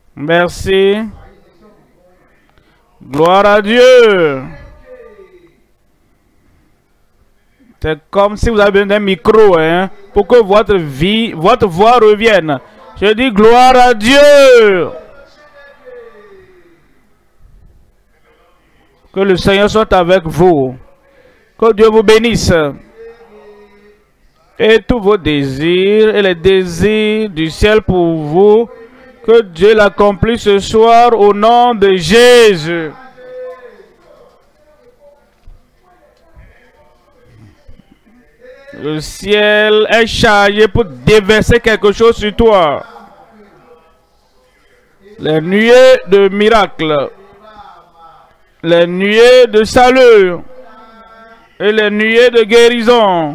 Merci. Gloire à Dieu. C'est comme si vous avez besoin d'un micro, hein, pour que votre voix revienne. Je dis gloire à Dieu. Que le Seigneur soit avec vous. Que Dieu vous bénisse. Et tous vos désirs et les désirs du ciel pour vous, que Dieu l'accomplisse ce soir au nom de Jésus. Le ciel est chargé pour déverser quelque chose sur toi. Les nuées de miracles, les nuées de salut et les nuées de guérison,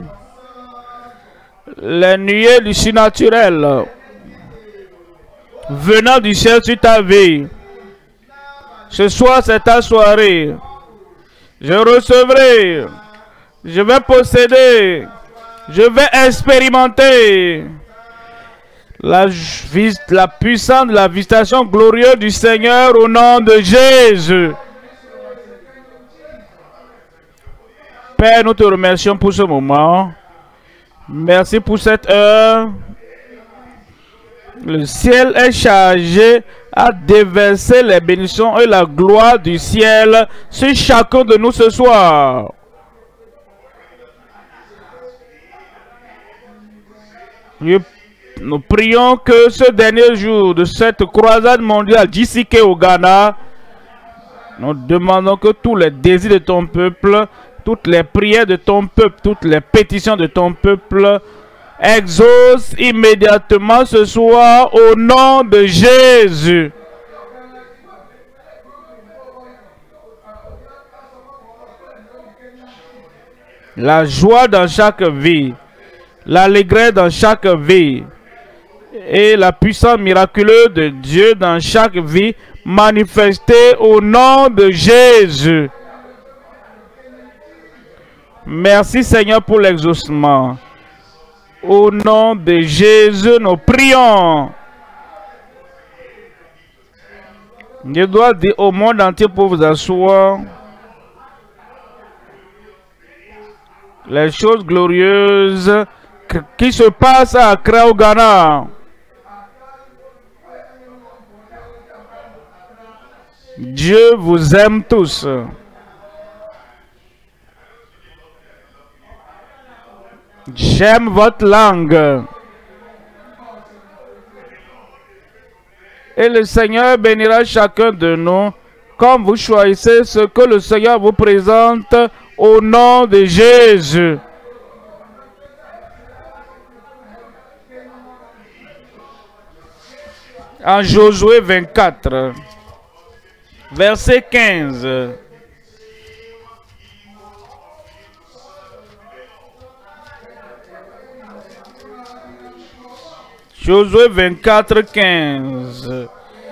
les nuées du surnaturel venant du ciel sur ta vie. Ce soir, c'est ta soirée. Je recevrai, je vais posséder, je vais expérimenter la puissance de la visitation glorieuse du Seigneur au nom de Jésus. Père, nous te remercions pour ce moment. Merci pour cette heure. Le ciel est chargé à déverser les bénédictions et la gloire du ciel sur chacun de nous ce soir. Nous prions que ce dernier jour de cette croisade mondiale d'Isike au Ghana, nous demandons que tous les désirs de ton peuple, toutes les prières de ton peuple, toutes les pétitions de ton peuple exaucent immédiatement ce soir au nom de Jésus. La joie dans chaque vie, l'allégresse dans chaque vie et la puissance miraculeuse de Dieu dans chaque vie manifestée au nom de Jésus. Merci Seigneur pour l'exaucement. Au nom de Jésus, nous prions. Je dois dire au monde entier pour vous asseoir. Les choses glorieuses qui se passent à Accra au Ghana. Dieu vous aime tous. J'aime votre langue. Et le Seigneur bénira chacun de nous comme vous choisissez ce que le Seigneur vous présente au nom de Jésus. En Josué 24, verset 15. Josué 24, 15.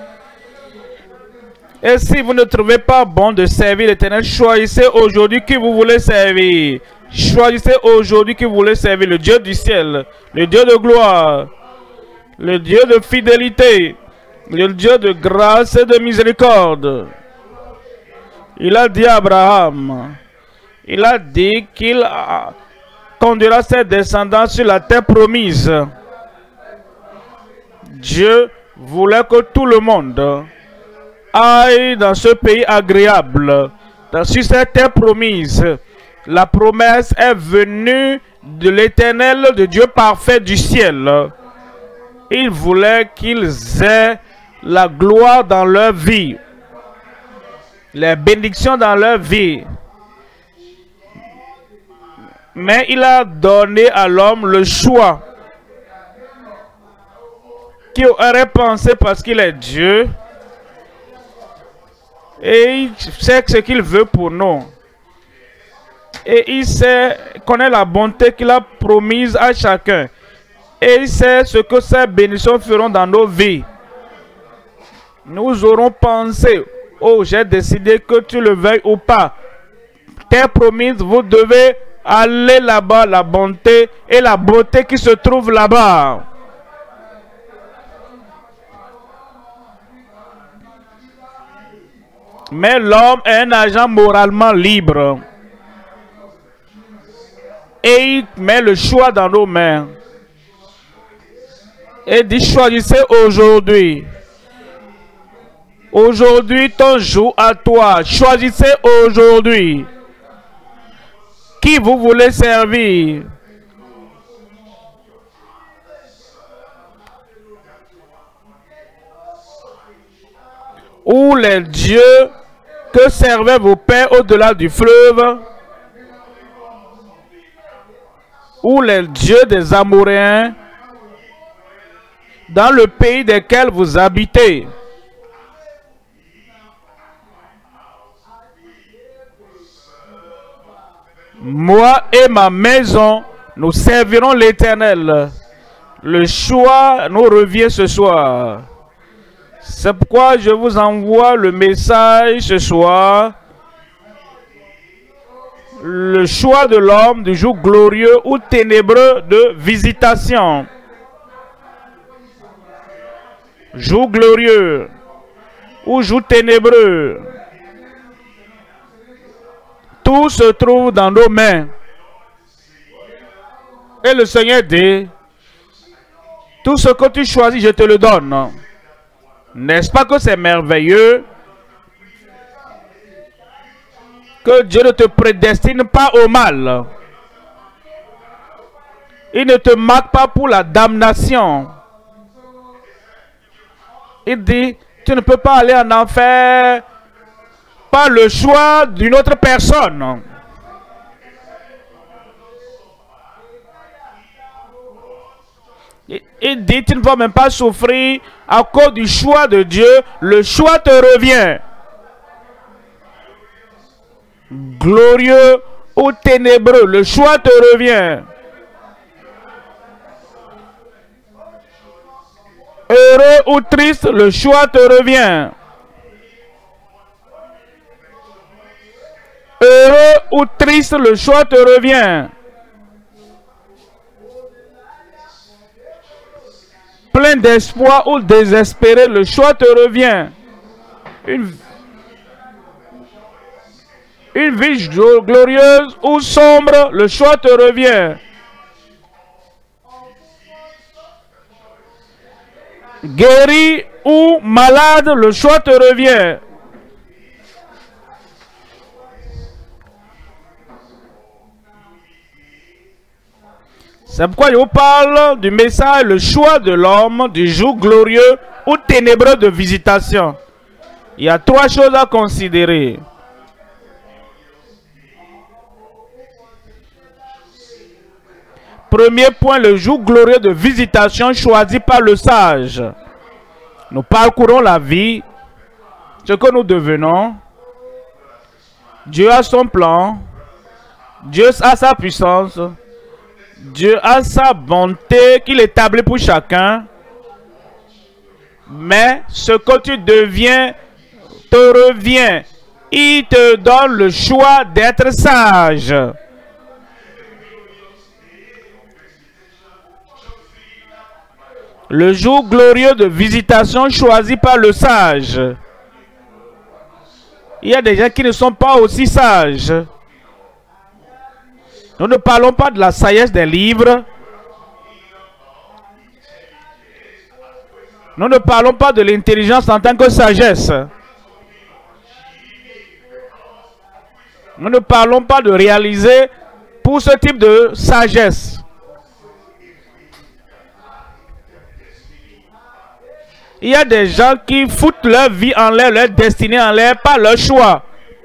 Et si vous ne trouvez pas bon de servir l'Éternel, choisissez aujourd'hui qui vous voulez servir. Choisissez aujourd'hui qui vous voulez servir. Le Dieu du ciel, le Dieu de gloire, le Dieu de fidélité, le Dieu de grâce et de miséricorde. Il a dit à Abraham, il a dit qu'il conduira ses descendants sur la terre promise. Dieu voulait que tout le monde aille dans ce pays agréable, sur cette terre promise. La promesse est venue de l'Éternel, de Dieu parfait du ciel. Il voulait qu'ils aient la gloire dans leur vie, les bénédictions dans leur vie. Mais il a donné à l'homme le choix. Qui aurait pensé parce qu'il est Dieu et il sait ce qu'il veut pour nous et il sait, connaît la bonté qu'il a promise à chacun et il sait ce que ces bénédictions feront dans nos vies. Nous aurons pensé, oh j'ai décidé que tu le veuilles ou pas, tes promesses, vous devez aller là-bas, la bonté et la beauté qui se trouve là-bas. Mais l'homme est un agent moralement libre. Et il met le choix dans nos mains. Et dit, choisissez aujourd'hui. Aujourd'hui, ton jour à toi. Choisissez aujourd'hui. Qui vous voulez servir? Ou les dieux que servaient vos pères au-delà du fleuve, ou les dieux des Amoréens, dans le pays desquels vous habitez. Moi et ma maison, nous servirons l'Éternel. Le choix nous revient ce soir. C'est pourquoi je vous envoie le message ce soir. Le choix de l'homme du jour glorieux ou ténébreux de visitation. Jour glorieux ou jour ténébreux. Tout se trouve dans nos mains. Et le Seigneur dit, tout ce que tu choisis, je te le donne. N'est-ce pas que c'est merveilleux? Que Dieu ne te prédestine pas au mal. Il ne te marque pas pour la damnation. Il dit, tu ne peux pas aller en enfer par le choix d'une autre personne. Il dit, tu ne vas même pas souffrir à cause du choix de Dieu. Le choix te revient. Glorieux ou ténébreux, le choix te revient. Heureux ou triste, le choix te revient. Heureux ou triste, le choix te revient. Plein d'espoir ou désespéré, le choix te revient. Une vie glorieuse ou sombre, le choix te revient. Guéri ou malade, le choix te revient. C'est pourquoi je vous parle du message, le choix de l'homme, du jour glorieux ou ténébreux de visitation. Il y a trois choses à considérer. Premier point, le jour glorieux de visitation choisi par le sage. Nous parcourons la vie, ce que nous devenons. Dieu a son plan. Dieu a sa puissance. Dieu a sa bonté qu'il établit pour chacun. Mais ce que tu deviens te revient. Il te donne le choix d'être sage. Le jour glorieux de visitation choisi par le sage. Il y a des gens qui ne sont pas aussi sages. Nous ne parlons pas de la sagesse des livres. Nous ne parlons pas de l'intelligence en tant que sagesse. Nous ne parlons pas de réaliser pour ce type de sagesse. Il y a des gens qui foutent leur vie en l'air, leur destinée en l'air par leur choix.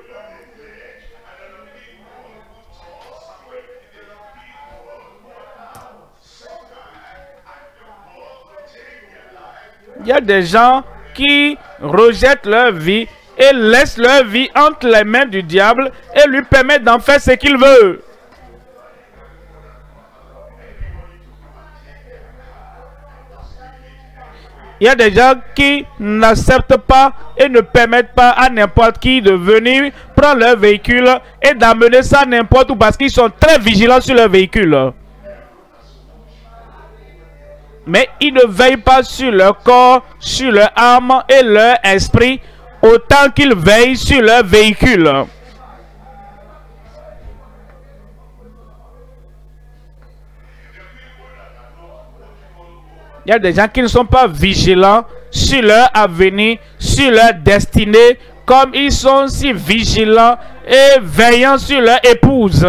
Il y a des gens qui rejettent leur vie et laissent leur vie entre les mains du diable et lui permettent d'en faire ce qu'il veut. Il y a des gens qui n'acceptent pas et ne permettent pas à n'importe qui de venir prendre leur véhicule et d'amener ça n'importe où parce qu'ils sont très vigilants sur leur véhicule. Mais ils ne veillent pas sur leur corps, sur leur âme et leur esprit autant qu'ils veillent sur leur véhicule. Il y a des gens qui ne sont pas vigilants sur leur avenir, sur leur destinée, comme ils sont si vigilants et veillants sur leur épouse.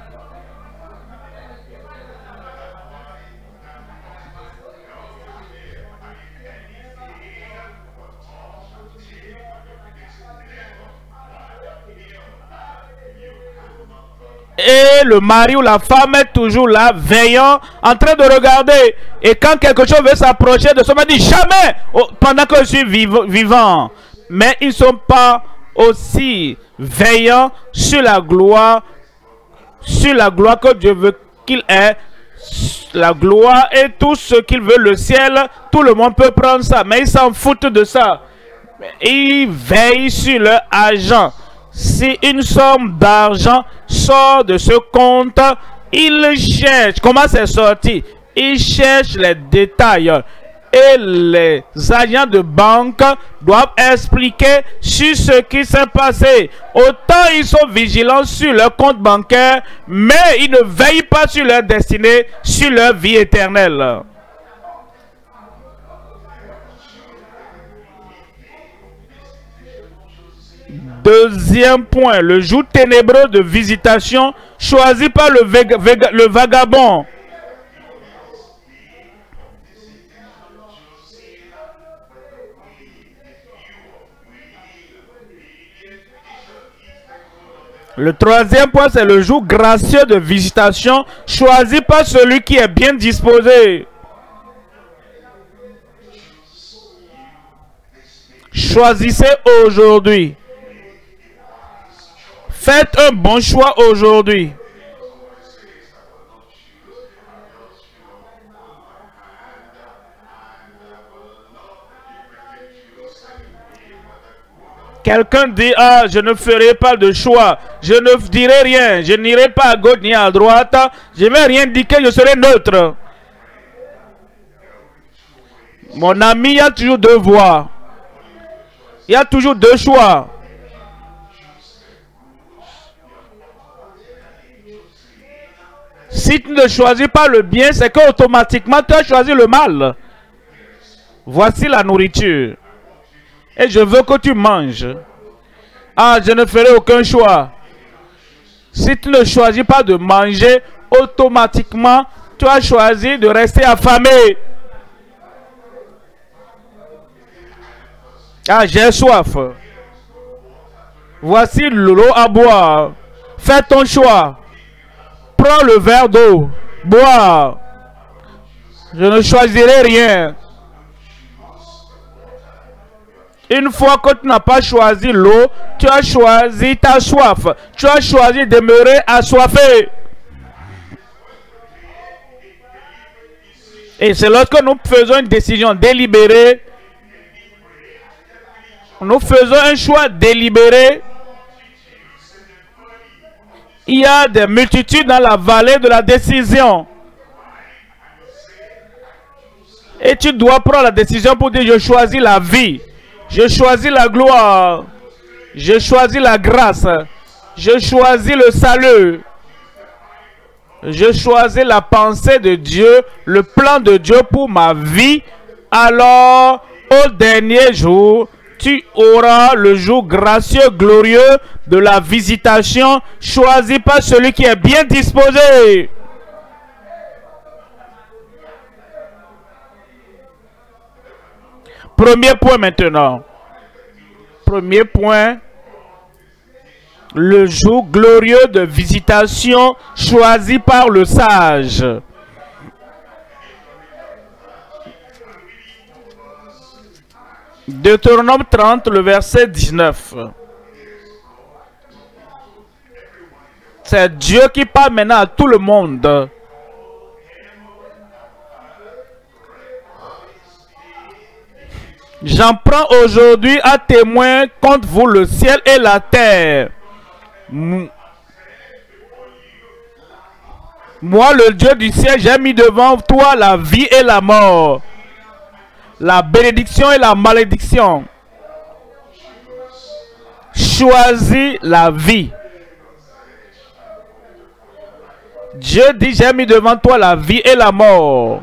Et le mari ou la femme est toujours là, veillant, en train de regarder. Et quand quelque chose veut s'approcher de soi, on dit jamais pendant que je suis vivant. Mais ils ne sont pas aussi veillants sur la gloire que Dieu veut qu'il ait. La gloire et tout ce qu'il veut, le ciel, tout le monde peut prendre ça. Mais ils s'en foutent de ça. Ils veillent sur leur argent. Si une somme d'argent sort de ce compte, ils cherchent. Comment c'est sorti? Ils cherchent les détails. Et les agents de banque doivent expliquer sur ce qui s'est passé. Autant ils sont vigilants sur leur compte bancaire, mais ils ne veillent pas sur leur destinée, sur leur vie éternelle. Deuxième point, le jour ténébreux de visitation choisi par le vagabond. Le troisième point, c'est le jour gracieux de visitation choisi par celui qui est bien disposé. Choisissez aujourd'hui. Faites un bon choix aujourd'hui. Quelqu'un dit, ah, je ne ferai pas de choix, je ne dirai rien, je n'irai pas à gauche ni à droite, je ne vais rien indiquer, je serai neutre. Mon ami, il y a toujours deux voies. Il y a toujours deux choix. Si tu ne choisis pas le bien, c'est qu'automatiquement tu as choisi le mal. Voici la nourriture. Et je veux que tu manges. Ah, je ne ferai aucun choix. Si tu ne choisis pas de manger, automatiquement tu as choisi de rester affamé. Ah, j'ai soif. Voici l'eau à boire. Fais ton choix. Prends le verre d'eau. Bois. Je ne choisirai rien. Une fois que tu n'as pas choisi l'eau, tu as choisi ta soif. Tu as choisi de demeurer assoiffé. Et c'est lorsque nous faisons une décision délibérée, nous faisons un choix délibéré. Il y a des multitudes dans la vallée de la décision. Et tu dois prendre la décision pour dire, je choisis la vie. Je choisis la gloire. Je choisis la grâce. Je choisis le salut. Je choisis la pensée de Dieu, le plan de Dieu pour ma vie. Alors, au dernier jour, tu auras le jour gracieux, glorieux de la visitation, choisi par celui qui est bien disposé. Premier point maintenant. Premier point. Le jour glorieux de visitation choisi par le sage. Deutéronome 30, le verset 19. C'est Dieu qui parle maintenant à tout le monde. J'en prends aujourd'hui à témoin contre vous le ciel et la terre. Moi, le Dieu du ciel, j'ai mis devant toi la vie et la mort, la bénédiction et la malédiction. choisis la vie. Dieu dit, j'ai mis devant toi la vie et la mort.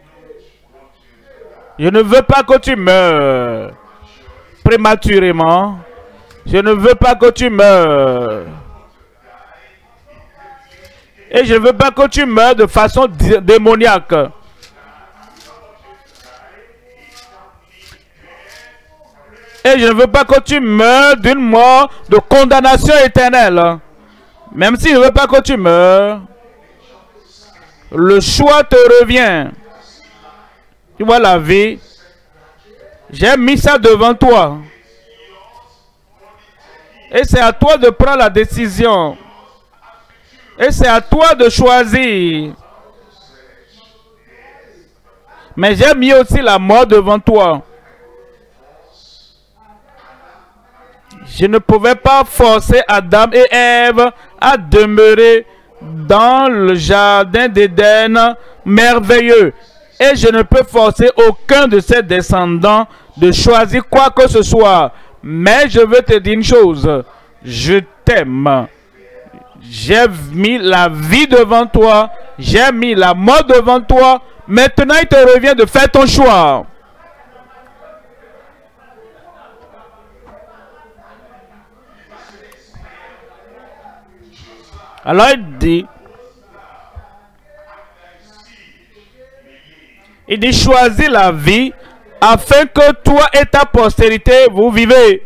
Je ne veux pas que tu meurs prématurément. Je ne veux pas que tu meurs. Et je ne veux pas que tu meurs de façon démoniaque. Et je ne veux pas que tu meurs d'une mort de condamnation éternelle. Même si je ne veux pas que tu meurs, le choix te revient. Tu vois la vie. J'ai mis ça devant toi. Et c'est à toi de prendre la décision. Et c'est à toi de choisir. Mais j'ai mis aussi la mort devant toi. Je ne pouvais pas forcer Adam et Ève à demeurer dans le jardin d'Éden merveilleux. Et je ne peux forcer aucun de ses descendants de choisir quoi que ce soit. Mais je veux te dire une chose. Je t'aime. J'ai mis la vie devant toi. J'ai mis la mort devant toi. Maintenant, il te revient de faire ton choix. Alors il dit, choisis la vie afin que toi et ta postérité vous vivez.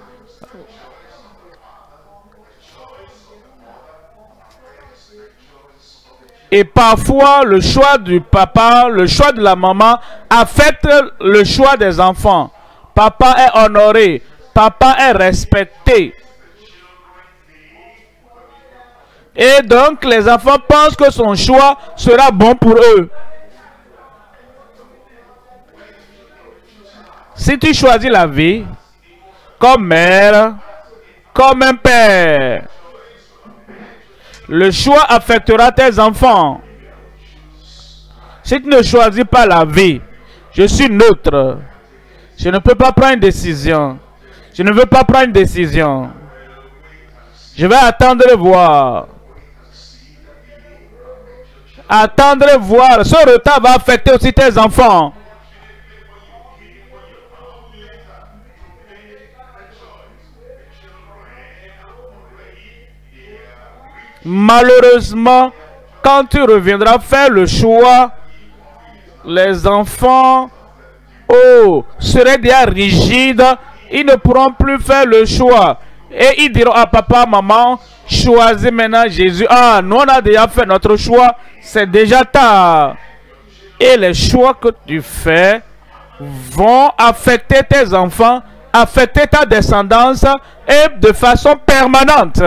Et parfois, le choix du papa, le choix de la maman affecte le choix des enfants. Papa est honoré, papa est respecté. Et donc, les enfants pensent que son choix sera bon pour eux. Si tu choisis la vie, comme mère, comme un père, le choix affectera tes enfants. Si tu ne choisis pas la vie, je suis neutre. Je ne peux pas prendre une décision. Je ne veux pas prendre une décision. Je vais attendre et voir. Attendre et voir. Ce retard va affecter aussi tes enfants. Malheureusement, quand tu reviendras faire le choix, les enfants seraient déjà rigides. Ils ne pourront plus faire le choix. Et ils diront à papa, maman, choisis maintenant Jésus. Ah, nous on a déjà fait notre choix. C'est déjà tard. Et les choix que tu fais vont affecter tes enfants, affecter ta descendance et de façon permanente.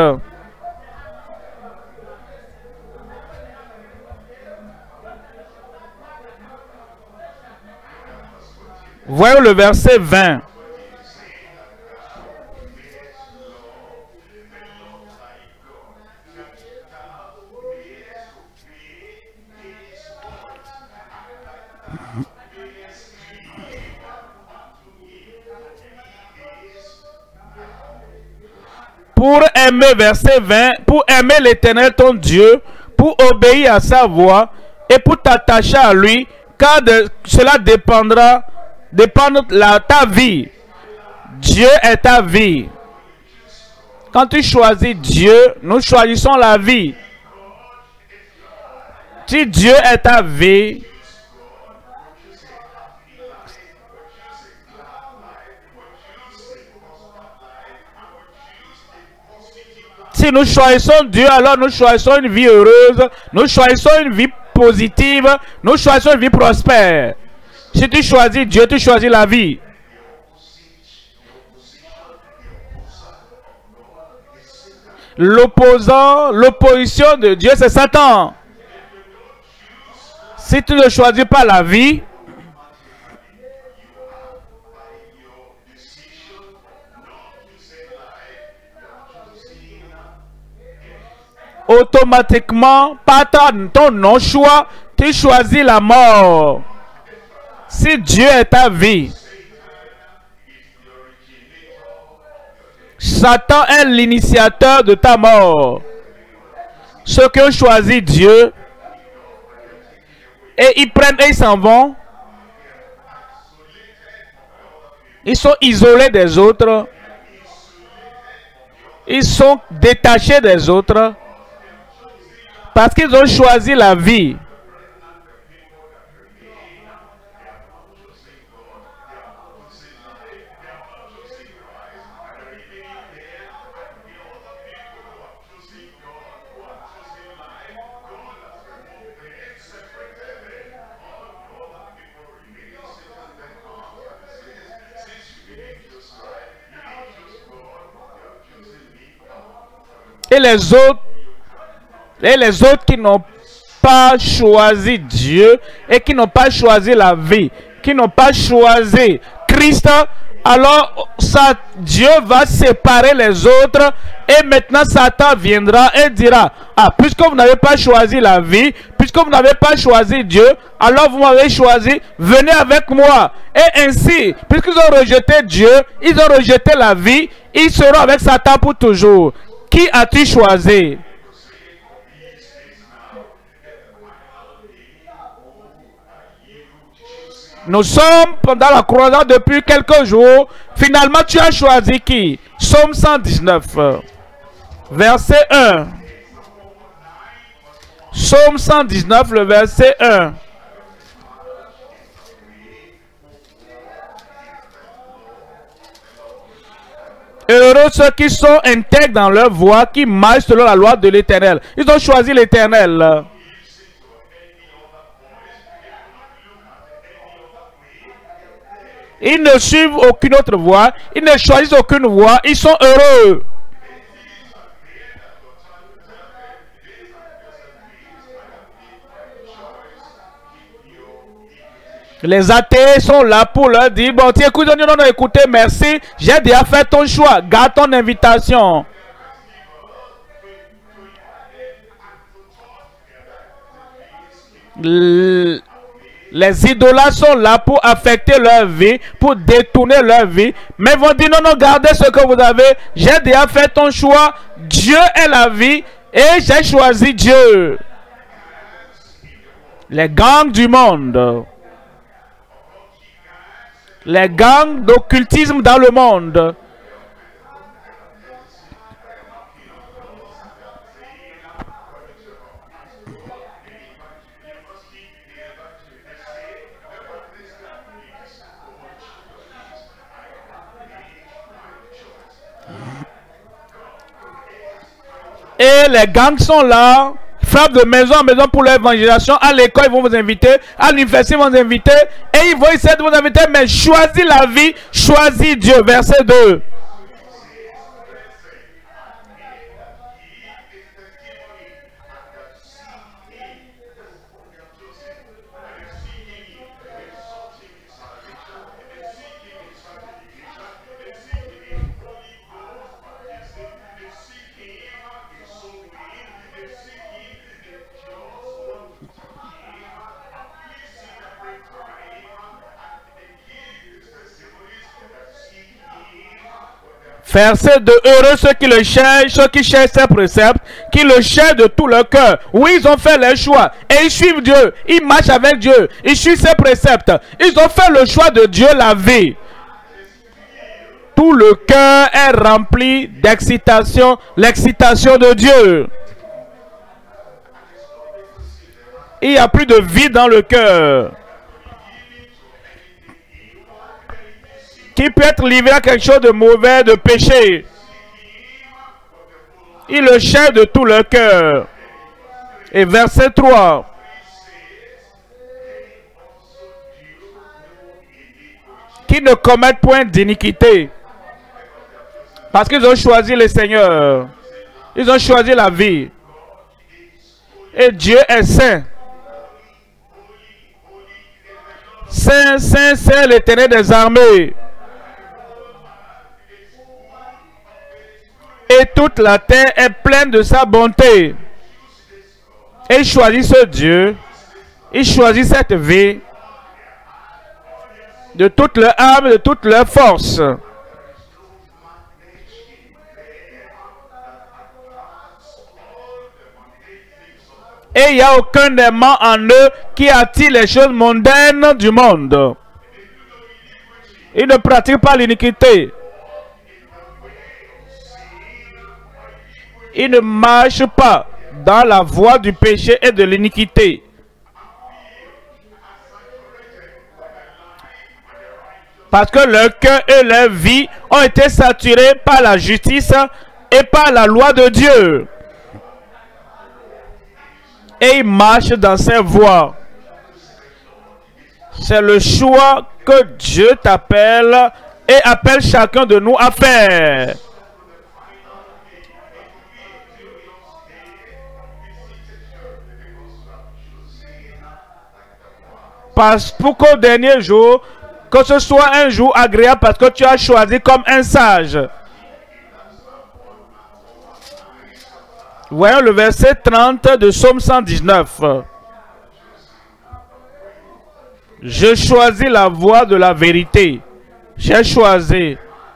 Voyons le verset 20. Pour aimer, verset 20, pour aimer l'Éternel ton Dieu, pour obéir à sa voix et pour t'attacher à lui, car de cela dépendra ta vie. Dieu est ta vie. Quand tu choisis Dieu, nous choisissons la vie. Si Dieu est ta vie, si nous choisissons Dieu, alors nous choisissons une vie heureuse, nous choisissons une vie positive, nous choisissons une vie prospère. Si tu choisis Dieu, tu choisis la vie. L'opposition de Dieu, c'est Satan. Si tu ne choisis pas la vie, automatiquement, par ton non-choix, tu choisis la mort. Si Dieu est ta vie, Satan est l'initiateur de ta mort. Ceux qui ont choisi Dieu, et ils prennent et ils s'en vont. Ils sont isolés des autres. Ils sont détachés des autres. Parce qu'ils ont choisi la vie. Et les autres qui n'ont pas choisi Dieu et qui n'ont pas choisi la vie, qui n'ont pas choisi Christ, alors Dieu va séparer les autres et maintenant Satan viendra et dira, ah, puisque vous n'avez pas choisi la vie, puisque vous n'avez pas choisi Dieu, alors vous m'avez choisi, venez avec moi. Et ainsi, puisqu'ils ont rejeté Dieu, ils ont rejeté la vie, ils seront avec Satan pour toujours. Qui as-tu choisi? Nous sommes pendant la croisade depuis quelques jours. Finalement, tu as choisi qui? Psaume 119, verset 1. Psaume 119, le verset 1. Heureux ceux qui sont intègres dans leur voie, qui marchent selon la loi de l'Éternel. Ils ont choisi l'Éternel. Ils ne suivent aucune autre voie. Ils ne choisissent aucune voie. Ils sont heureux. Les athées sont là pour leur dire, bon, tiens, écoute, non, écoutez, merci, j'ai déjà fait ton choix, garde ton invitation. Les idolâtres sont là pour affecter leur vie, pour détourner leur vie, mais vont dire, non, gardez ce que vous avez, j'ai déjà fait ton choix, Dieu est la vie, et j'ai choisi Dieu. Les gangs du monde. Les gangs d'occultisme dans le monde. Et les gangs sont là, frappent de maison en maison pour l'évangélisation. À l'école, ils vont vous inviter. À l'université, ils vont vous inviter. Et ils vont essayer de vous inviter. Mais choisis la vie, choisis Dieu. Verset 2. Verset 2, heureux ceux qui le cherchent, ceux qui cherchent ses préceptes, qui le cherchent de tout leur cœur. Oui, ils ont fait leur choix et ils suivent Dieu, ils marchent avec Dieu, ils suivent ses préceptes. Ils ont fait le choix de Dieu, la vie. Tout le cœur est rempli d'excitation, l'excitation de Dieu. Il n'y a plus de vie dans le cœur. Qui peut être livré à quelque chose de mauvais, de péché. Il le cherche de tout leur cœur. Et verset 3. Qui ne commettent point d'iniquité. Parce qu'ils ont choisi le Seigneur. Ils ont choisi la vie. Et Dieu est saint. Saint, saint, saint, l'Éternel des armées. Et toute la terre est pleine de sa bonté. Et il choisit ce Dieu. Il choisit cette vie. De toute leur âme, de toute leur force. Et il n'y a aucun aimant en eux qui attire les choses mondaines du monde. Ils ne pratiquent pas l'iniquité. Ils ne marchent pas dans la voie du péché et de l'iniquité. Parce que leur cœur et leur vie ont été saturés par la justice et par la loi de Dieu. Et ils marchent dans ces voies. C'est le choix que Dieu t'appelle et appelle chacun de nous à faire. Parce qu'au dernier jour, que ce soit un jour agréable parce que tu as choisi comme un sage. Voyons le verset 30 de Psaume 119. Je choisis la voie de la vérité. J'ai choisi.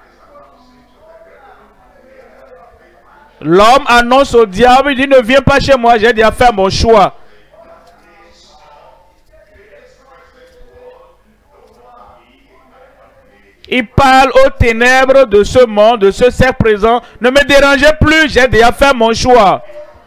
L'homme annonce au diable, il dit ne viens pas chez moi, j'ai déjà fait mon choix. Il parle aux ténèbres de ce monde, de ce cercle présent. Ne me dérangez plus, j'ai déjà fait mon choix.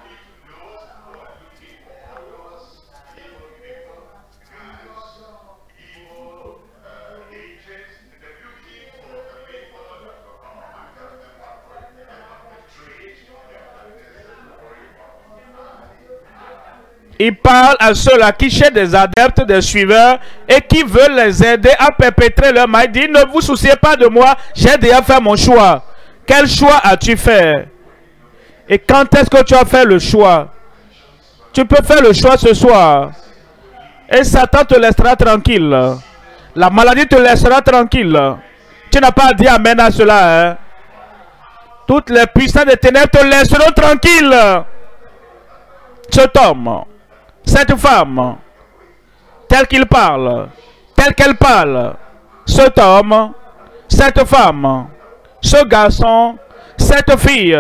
Il parle à ceux-là qui cherchent des adeptes, des suiveurs et qui veulent les aider à perpétrer leur mal. Il dit, ne vous souciez pas de moi, j'ai déjà fait mon choix. Quel choix as-tu fait? Et quand est-ce que tu as fait le choix? Tu peux faire le choix ce soir. Et Satan te laissera tranquille. La maladie te laissera tranquille. Tu n'as pas à dire amen à cela. Hein? Toutes les puissances des ténèbres te laisseront tranquille. Cet homme, cette femme, tel qu'il parle, tel qu'elle parle, cet homme, cette femme, ce garçon, cette fille,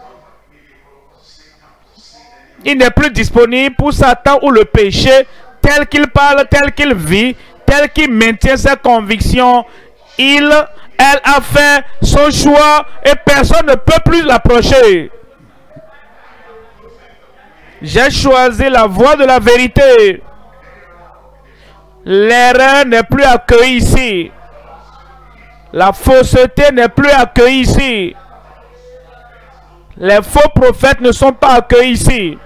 il n'est plus disponible pour Satan ou le péché, tel qu'il parle, tel qu'il vit, tel qu'il maintient ses convictions. Elle a fait son choix et personne ne peut plus l'approcher. J'ai choisi la voie de la vérité. L'erreur n'est plus accueillie ici. La fausseté n'est plus accueillie ici. Les faux prophètes ne sont pas accueillis ici.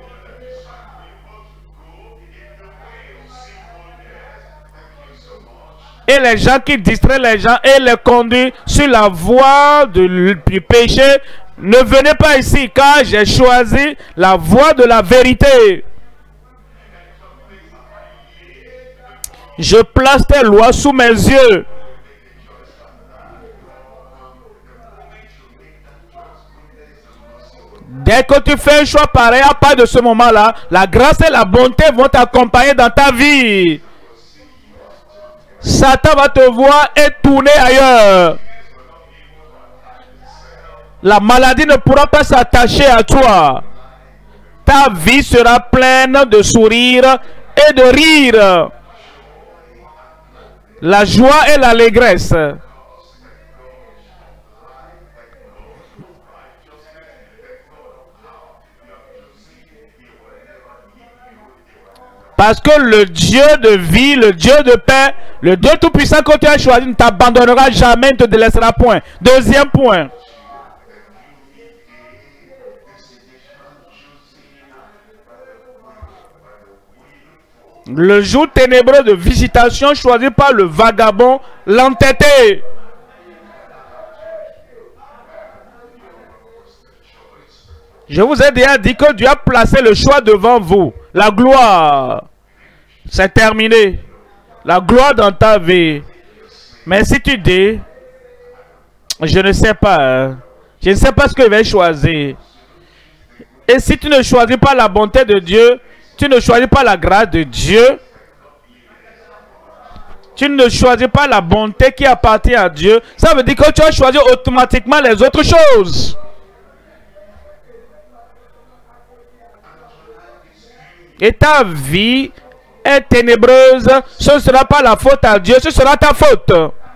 Et les gens qui distraient les gens et les conduisent sur la voie du péché, ne venez pas ici car j'ai choisi la voie de la vérité. Je place tes lois sous mes yeux. Dès que tu fais un choix pareil, à part de ce moment-là, la grâce et la bonté vont t'accompagner dans ta vie. Satan va te voir et tourner ailleurs. La maladie ne pourra pas s'attacher à toi. Ta vie sera pleine de sourires et de rire. La joie et l'allégresse. Parce que le Dieu de vie, le Dieu de paix, le Dieu tout-puissant que tu as choisi ne t'abandonnera jamais, ne te délaissera point. Deuxième point. Le jour ténébreux de visitation choisi par le vagabond, l'entêté. Je vous ai déjà dit que Dieu a placé le choix devant vous. La gloire. C'est terminé. La gloire dans ta vie. Mais si tu dis, je ne sais pas. Hein, je ne sais pas ce que je vais choisir. Et si tu ne choisis pas la bonté de Dieu, tu ne choisis pas la grâce de Dieu, tu ne choisis pas la bonté qui appartient à Dieu, ça veut dire que tu as choisi automatiquement les autres choses. et ta vie est ténébreuse, ce ne sera pas la faute à Dieu, ce sera ta faute.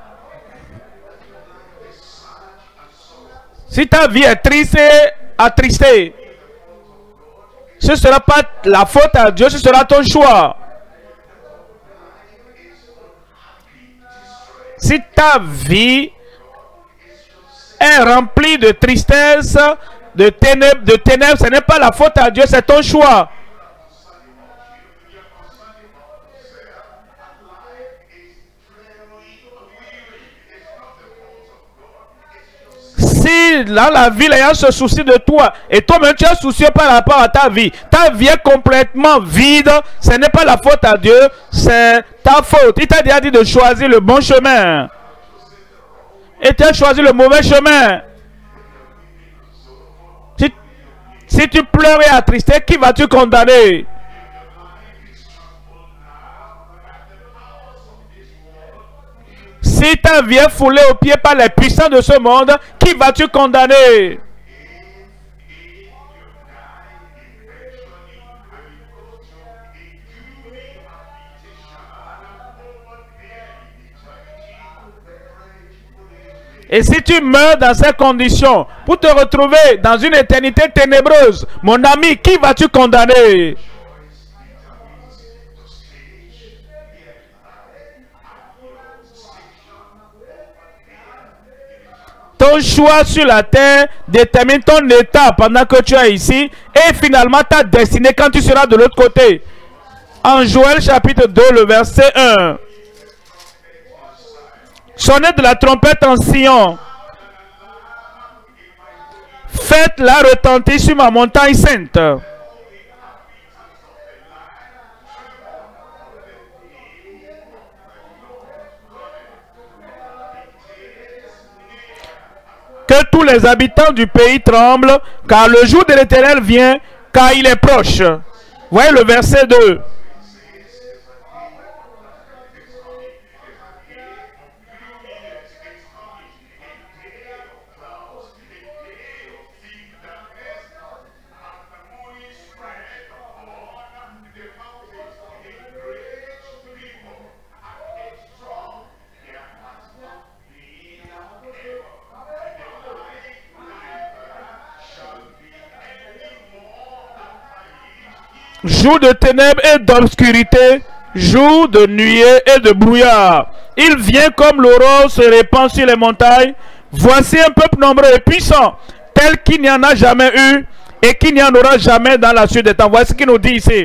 Si ta vie est triste et attristée, ce ne sera pas la faute à Dieu, ce sera ton choix. Si ta vie est remplie de tristesse, de ténèbres, ce n'est pas la faute à Dieu, c'est ton choix. Si dans la vie, les gens se soucient de toi et toi-même tu es soucieux par rapport à ta vie est complètement vide, ce n'est pas la faute à Dieu, c'est ta faute. Il t'a déjà dit de choisir le bon chemin et tu as choisi le mauvais chemin. Si tu pleures et attristé, qui vas-tu condamner? Si ta vie est foulée aux pieds par les puissants de ce monde, qui vas-tu condamner? Et si tu meurs dans ces conditions, pour te retrouver dans une éternité ténébreuse, mon ami, qui vas-tu condamner? Ton choix sur la terre détermine ton état pendant que tu es ici et finalement ta destinée quand tu seras de l'autre côté. En Joël chapitre 2, le verset 1. Sonnez de la trompette en Sion. Faites-la retentir sur ma montagne sainte. Que tous les habitants du pays tremblent, car le jour de l'Éternel vient, car il est proche. Voyez le verset 2. Jour de ténèbres et d'obscurité, jour de nuée et de brouillard. Il vient comme l'aurore se répand sur les montagnes. Voici un peuple nombreux et puissant, tel qu'il n'y en a jamais eu et qu'il n'y en aura jamais dans la suite des temps. Voici ce qu'il nous dit ici.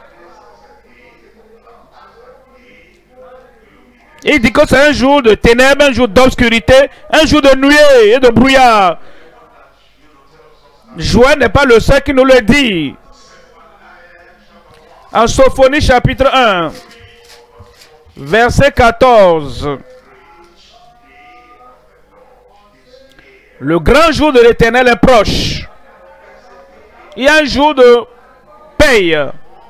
Il dit que c'est un jour de ténèbres, un jour d'obscurité, un jour de nuée et de brouillard. Joël n'est pas le seul qui nous le dit. En Sophonie chapitre 1, verset 14. Le grand jour de l'Éternel est proche. Il y a un jour de paye.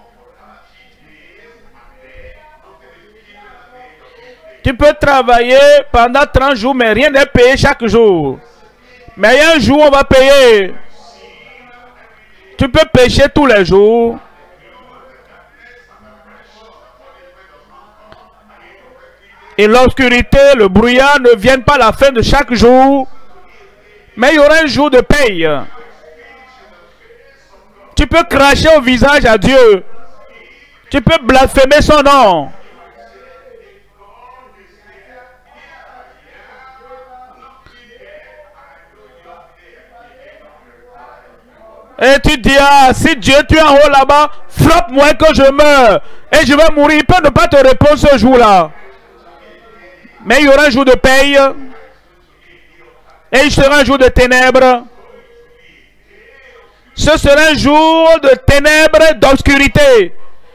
Tu peux travailler pendant 30 jours, mais rien n'est payé chaque jour. Mais il y a un jour où on va payer. Tu peux pécher tous les jours. Et l'obscurité, le brouillard ne viennent pas à la fin de chaque jour. Mais il y aura un jour de paye. Tu peux cracher au visage à Dieu. Tu peux blasphémer son nom. Et tu dis, ah, si Dieu tu es en haut là-bas, frappe-moi que je meure. Et je vais mourir. Il peut ne pas te répondre ce jour-là. Mais il y aura un jour de paye. Et il sera un jour de ténèbres. Ce sera un jour de ténèbres et d'obscurité.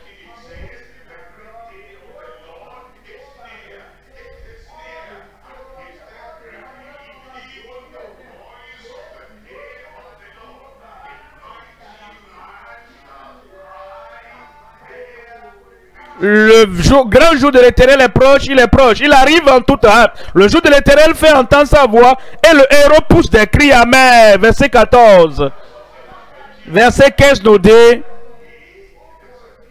Le grand jour de l'Éternel est proche, il est proche, il arrive en toute hâte. Le jour de l'Éternel fait entendre sa voix et le héros pousse des cris amers. Verset 14. Verset 15 nous dit,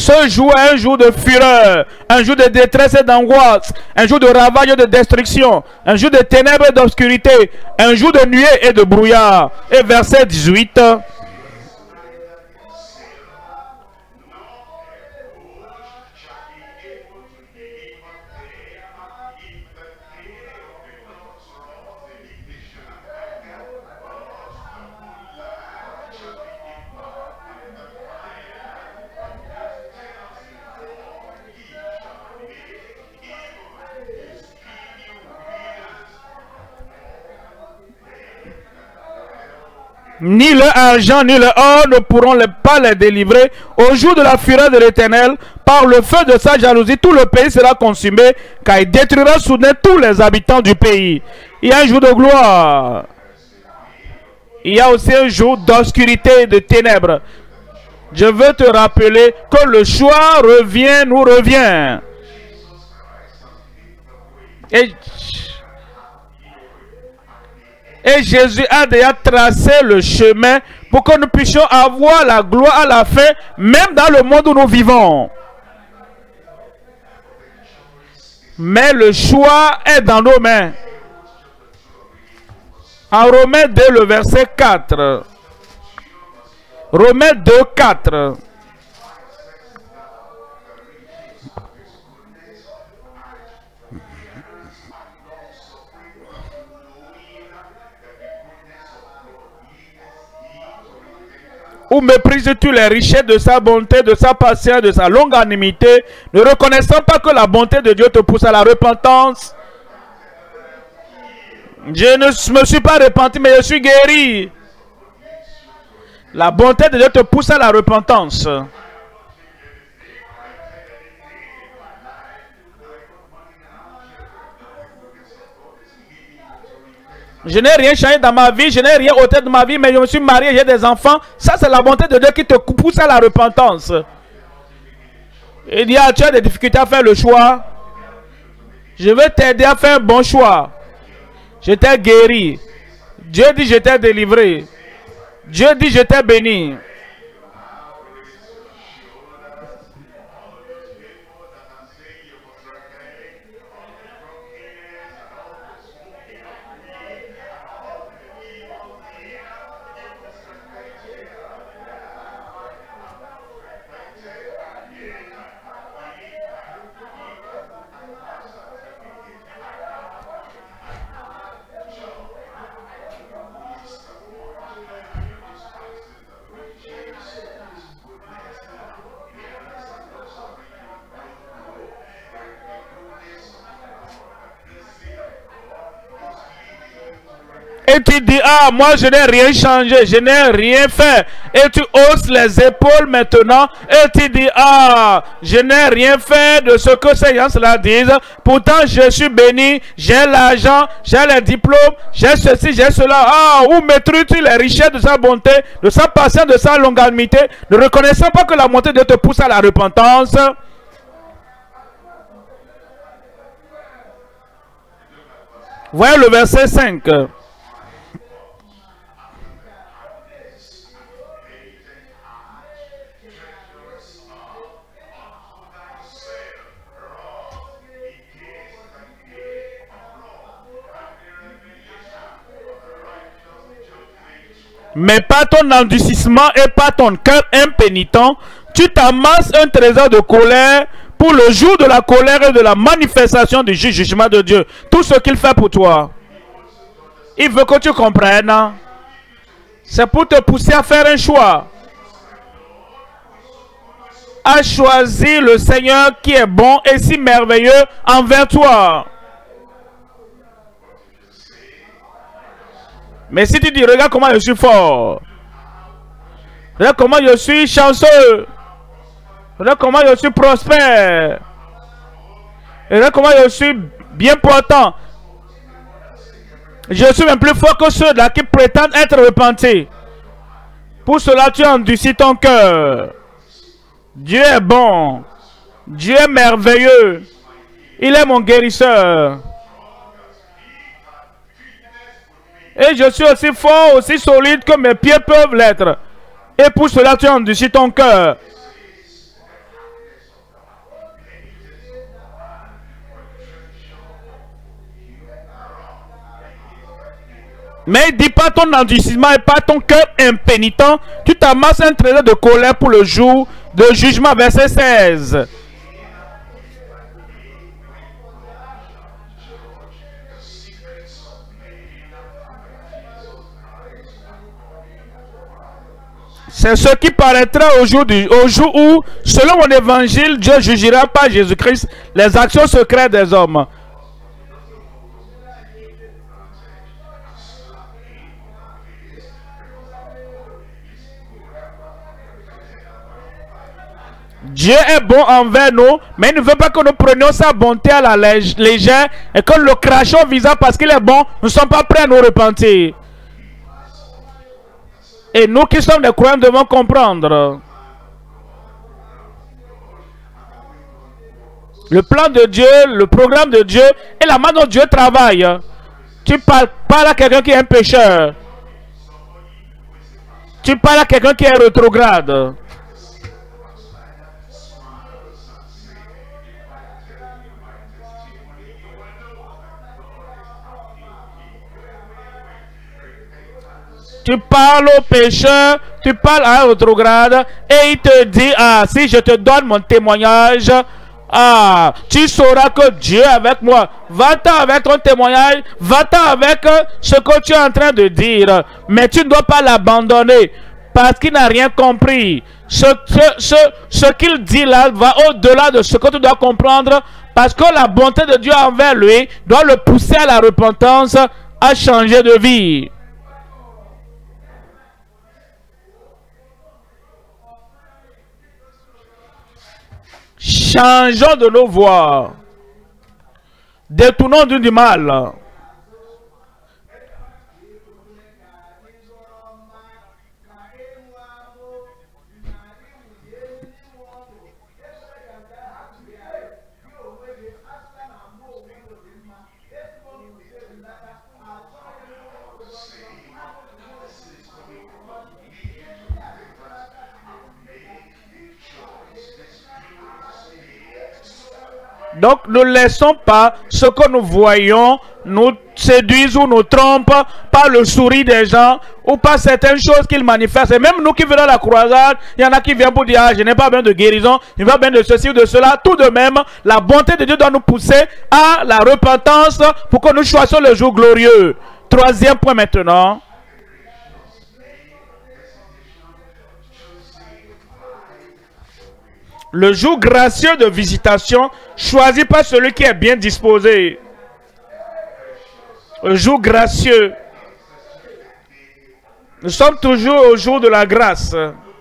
Ce jour est un jour de fureur, un jour de détresse et d'angoisse, un jour de ravage et de destruction, un jour de ténèbres et d'obscurité, un jour de nuée et de brouillard. Et verset 18. Ni le argent ni le or ne pourront pas les délivrer au jour de la fureur de l'Éternel. Par le feu de sa jalousie, tout le pays sera consumé, car il détruira soudain tous les habitants du pays. Il y a un jour de gloire. Il y a aussi un jour d'obscurité et de ténèbres. Je veux te rappeler que le choix nous revient. Et Jésus a déjà tracé le chemin pour que nous puissions avoir la gloire à la fin, même dans le monde où nous vivons. Mais le choix est dans nos mains. En Romains 2, le verset 4. Romains 2, 4. Ou méprises-tu les richesses de sa bonté, de sa patience, de sa longanimité, ne reconnaissant pas que la bonté de Dieu te pousse à la repentance? Je ne me suis pas repenti, mais je suis guéri. La bonté de Dieu te pousse à la repentance. Je n'ai rien changé dans ma vie, je n'ai rien ôté de ma vie, mais je me suis marié, j'ai des enfants. Ça, c'est la bonté de Dieu qui te pousse à la repentance. Il dit, tu as des difficultés à faire le choix. Je vais t'aider à faire un bon choix. Je t'ai guéri. Dieu dit, je t'ai délivré. Dieu dit, je t'ai béni. Et tu dis, ah, moi je n'ai rien changé, je n'ai rien fait. Et tu hausses les épaules maintenant. Et tu dis, ah, je n'ai rien fait de ce que ces gens-là disent. Pourtant, je suis béni, j'ai l'argent, j'ai les diplômes, j'ai ceci, j'ai cela. Ah, où maîtrises-tu les richesses de sa bonté, de sa patience, de sa longanimité, ne reconnaissant pas que la bonté de Dieu te pousse à la repentance? Voyez le verset 5. Mais par ton endurcissement et par ton cœur impénitent, tu t'amasses un trésor de colère pour le jour de la colère et de la manifestation du jugement de Dieu. Tout ce qu'il fait pour toi, il veut que tu comprennes. C'est pour te pousser à faire un choix. À choisir le Seigneur qui est bon et si merveilleux envers toi. Mais si tu dis, regarde comment je suis fort. Regarde comment je suis chanceux. Regarde comment je suis prospère. Regarde comment je suis bien portant. Je suis même plus fort que ceux-là qui prétendent être repentis. Pour cela, tu endurcis ton cœur. Dieu est bon. Dieu est merveilleux. Il est mon guérisseur. Et je suis aussi fort, aussi solide que mes pieds peuvent l'être. Et pour cela, tu endurcis ton cœur. Mais il dit pas ton endurcissement et pas ton cœur impénitent. Tu t'amasses un trésor de colère pour le jour de jugement. Verset 16. C'est ce qui paraîtra au jour où, selon mon évangile, Dieu jugera par Jésus-Christ les actions secrètes des hommes. Dieu est bon envers nous, mais il ne veut pas que nous prenions sa bonté à la légère et que le crachons visant parce qu'il est bon, nous ne sommes pas prêts à nous repentir. Et nous qui sommes des croyants devons comprendre. Le plan de Dieu, le programme de Dieu et la manière dont Dieu travaille. Tu parles à quelqu'un qui est un pécheur. Tu parles à quelqu'un qui est rétrograde. Tu parles au pécheur, tu parles à un rétrograde et il te dit, ah, si je te donne mon témoignage, ah, tu sauras que Dieu est avec moi. Va-t'en avec ton témoignage, va-t'en avec ce que tu es en train de dire. Mais tu ne dois pas l'abandonner parce qu'il n'a rien compris. Ce qu'il dit là va au-delà de ce que tu dois comprendre parce que la bonté de Dieu envers lui doit le pousser à la repentance, à changer de vie. Changeons de nos voies. Détournons du mal. Donc, ne laissons pas ce que nous voyons nous séduise ou nous trompe par le sourire des gens ou par certaines choses qu'ils manifestent. Et même nous qui venons à la croisade, il y en a qui viennent pour dire, ah, je n'ai pas besoin de guérison, je n'ai pas besoin de ceci ou de cela. Tout de même, la bonté de Dieu doit nous pousser à la repentance pour que nous choisissions le jour glorieux. Troisième point maintenant. Le jour gracieux de visitation choisi par celui qui est bien disposé. Le jour gracieux. Nous sommes toujours au jour de la grâce.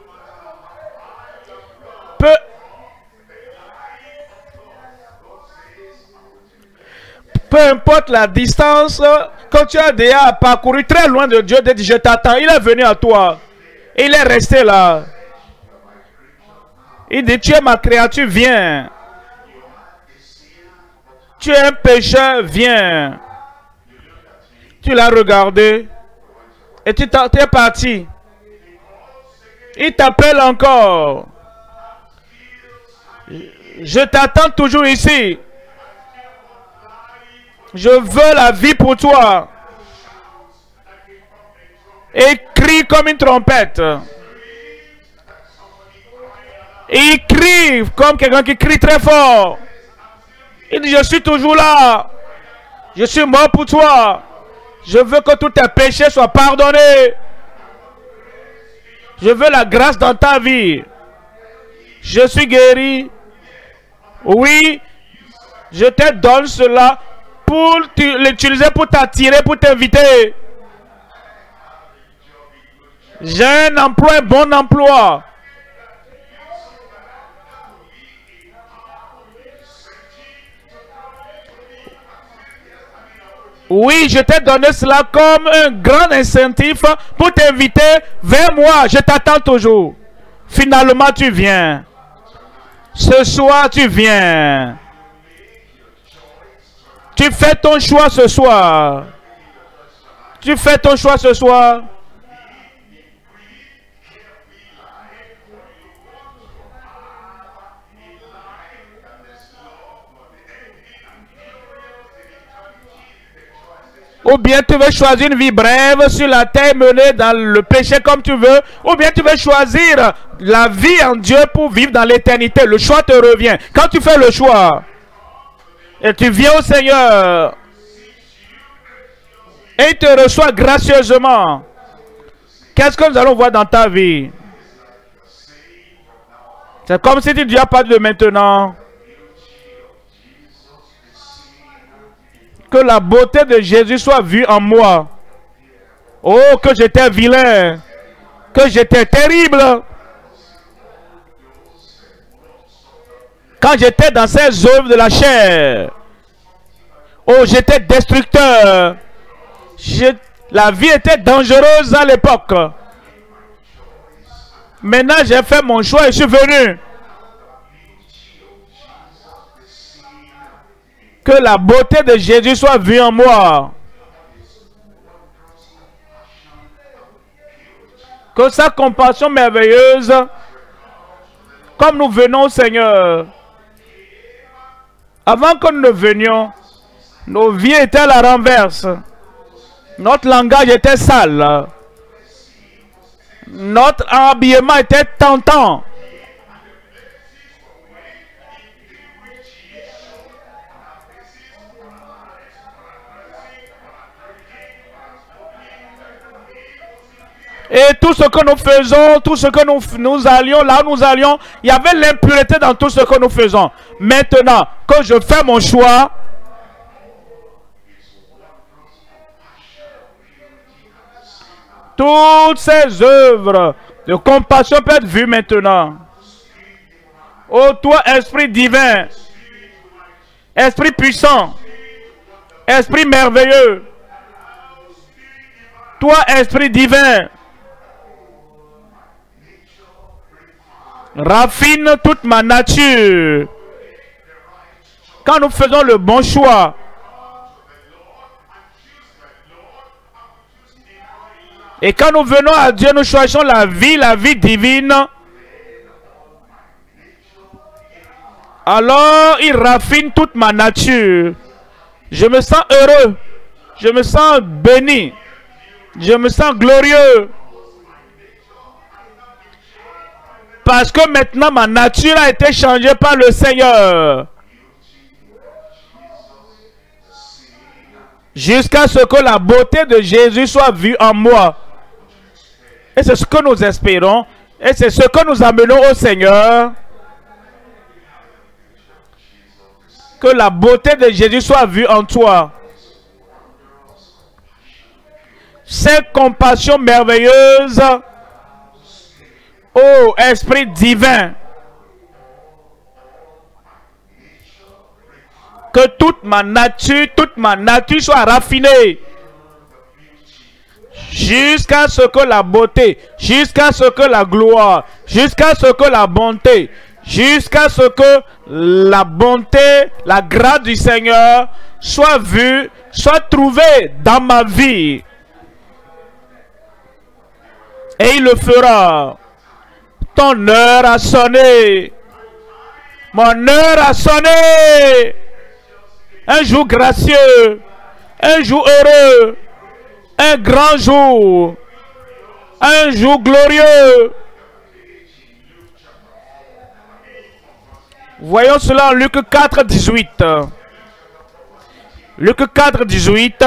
Peu importe la distance, quand tu as déjà parcouru très loin de Dieu, de dire je t'attends, il est venu à toi. Et il est resté là. Il dit, tu es ma créature, viens. Tu es un pécheur, viens. Tu l'as regardé. Et tu es parti. Il t'appelle encore. Je t'attends toujours ici. Je veux la vie pour toi. Et crie comme une trompette. Et il crie comme quelqu'un qui crie très fort. Il dit, je suis toujours là. Je suis mort pour toi. Je veux que tous tes péchés soient pardonnés. Je veux la grâce dans ta vie. Je suis guéri. Oui, je te donne cela pour l'utiliser pour t'attirer, pour t'inviter. J'ai un emploi, un bon emploi. Oui, je t'ai donné cela comme un grand incentif pour t'inviter vers moi. Je t'attends toujours. Finalement, tu viens. Ce soir, tu viens. Tu fais ton choix ce soir. Tu fais ton choix ce soir. Ou bien tu veux choisir une vie brève sur la terre menée dans le péché comme tu veux. Ou bien tu veux choisir la vie en Dieu pour vivre dans l'éternité. Le choix te revient. Quand tu fais le choix et tu viens au Seigneur et il te reçoit gracieusement, qu'est-ce que nous allons voir dans ta vie? C'est comme si tu dis à partir de maintenant que la beauté de Jésus soit vue en moi. Oh, que j'étais vilain, que j'étais terrible. Quand j'étais dans ces œuvres de la chair, oh, j'étais destructeur. La vie était dangereuse à l'époque. Maintenant, j'ai fait mon choix et je suis venu. Que la beauté de Jésus soit vue en moi. Que sa compassion merveilleuse, comme nous venons au Seigneur, avant que nous ne venions, nos vies étaient à la renverse. Notre langage était sale. Notre habillement était tentant. Et tout ce que nous faisons, tout ce que nous allions, là où nous allions, il y avait l'impureté dans tout ce que nous faisons. Maintenant que je fais mon choix, toutes ces œuvres de compassion peuvent être vues maintenant. Oh, toi, Esprit divin, Esprit puissant, Esprit merveilleux, toi, Esprit divin, raffine toute ma nature. Quand nous faisons le bon choix, et quand nous venons à Dieu, nous choisissons la vie divine. Alors, il raffine toute ma nature. Je me sens heureux. Je me sens béni. Je me sens glorieux. Parce que maintenant, ma nature a été changée par le Seigneur. Jusqu'à ce que la beauté de Jésus soit vue en moi. Et c'est ce que nous espérons. Et c'est ce que nous amenons au Seigneur. Que la beauté de Jésus soit vue en toi. Cette compassion merveilleuse. Oh, Esprit divin. Que toute ma nature soit raffinée. Jusqu'à ce que la beauté, jusqu'à ce que la gloire, jusqu'à ce que la bonté, jusqu'à ce que la bonté, la grâce du Seigneur soit vue, soit trouvée dans ma vie. Et il le fera. Ton heure a sonné. Mon heure a sonné. Un jour gracieux. Un jour heureux. Un grand jour. Un jour glorieux. Voyons cela en Luc 4, 18. Luc 4, 18.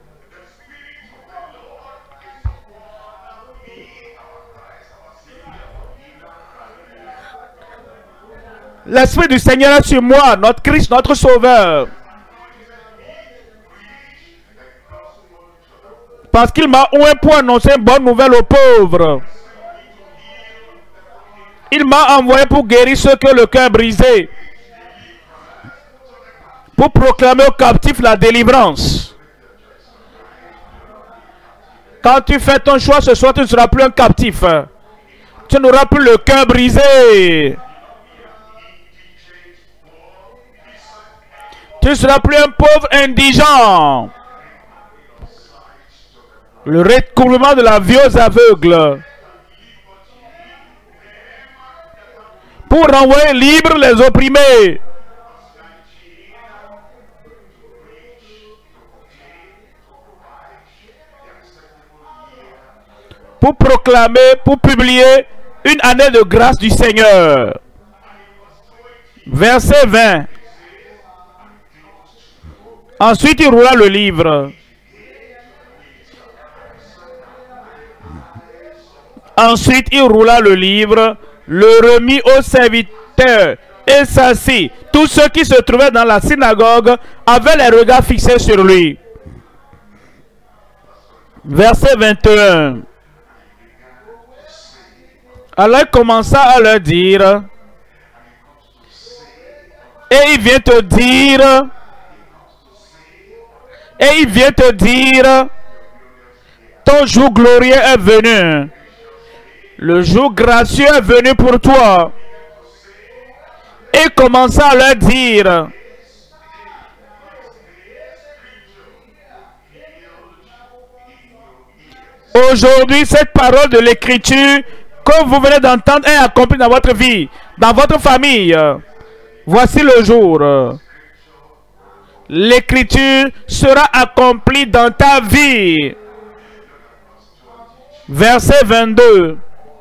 L'Esprit du Seigneur est sur moi, notre Christ, notre Sauveur. Parce qu'il m'a oint pour annoncer une bonne nouvelle aux pauvres. Il m'a envoyé pour guérir ceux qui ont le cœur brisé. Pour proclamer aux captifs la délivrance. Quand tu fais ton choix ce soir, tu ne seras plus un captif. Tu n'auras plus le cœur brisé. Tu ne seras plus un pauvre indigent. Le recouvrement de la vie aux aveugles. Pour renvoyer libres les opprimés. pour proclamer, pour publier une année de grâce du Seigneur. Verset 20. Ensuite, il roula le livre. Ensuite, il roula le livre, le remit au serviteur et s'assit. Tous ceux qui se trouvaient dans la synagogue avaient les regards fixés sur lui. Verset 21. Alors il commença à leur dire, et il vient te dire, ton jour glorieux est venu. Le jour gracieux est venu pour toi. Et commença à leur dire, aujourd'hui, cette parole de l'Écriture que vous venez d'entendre est accomplie dans votre vie, dans votre famille. Voici le jour. L'Écriture sera accomplie dans ta vie. Verset 22.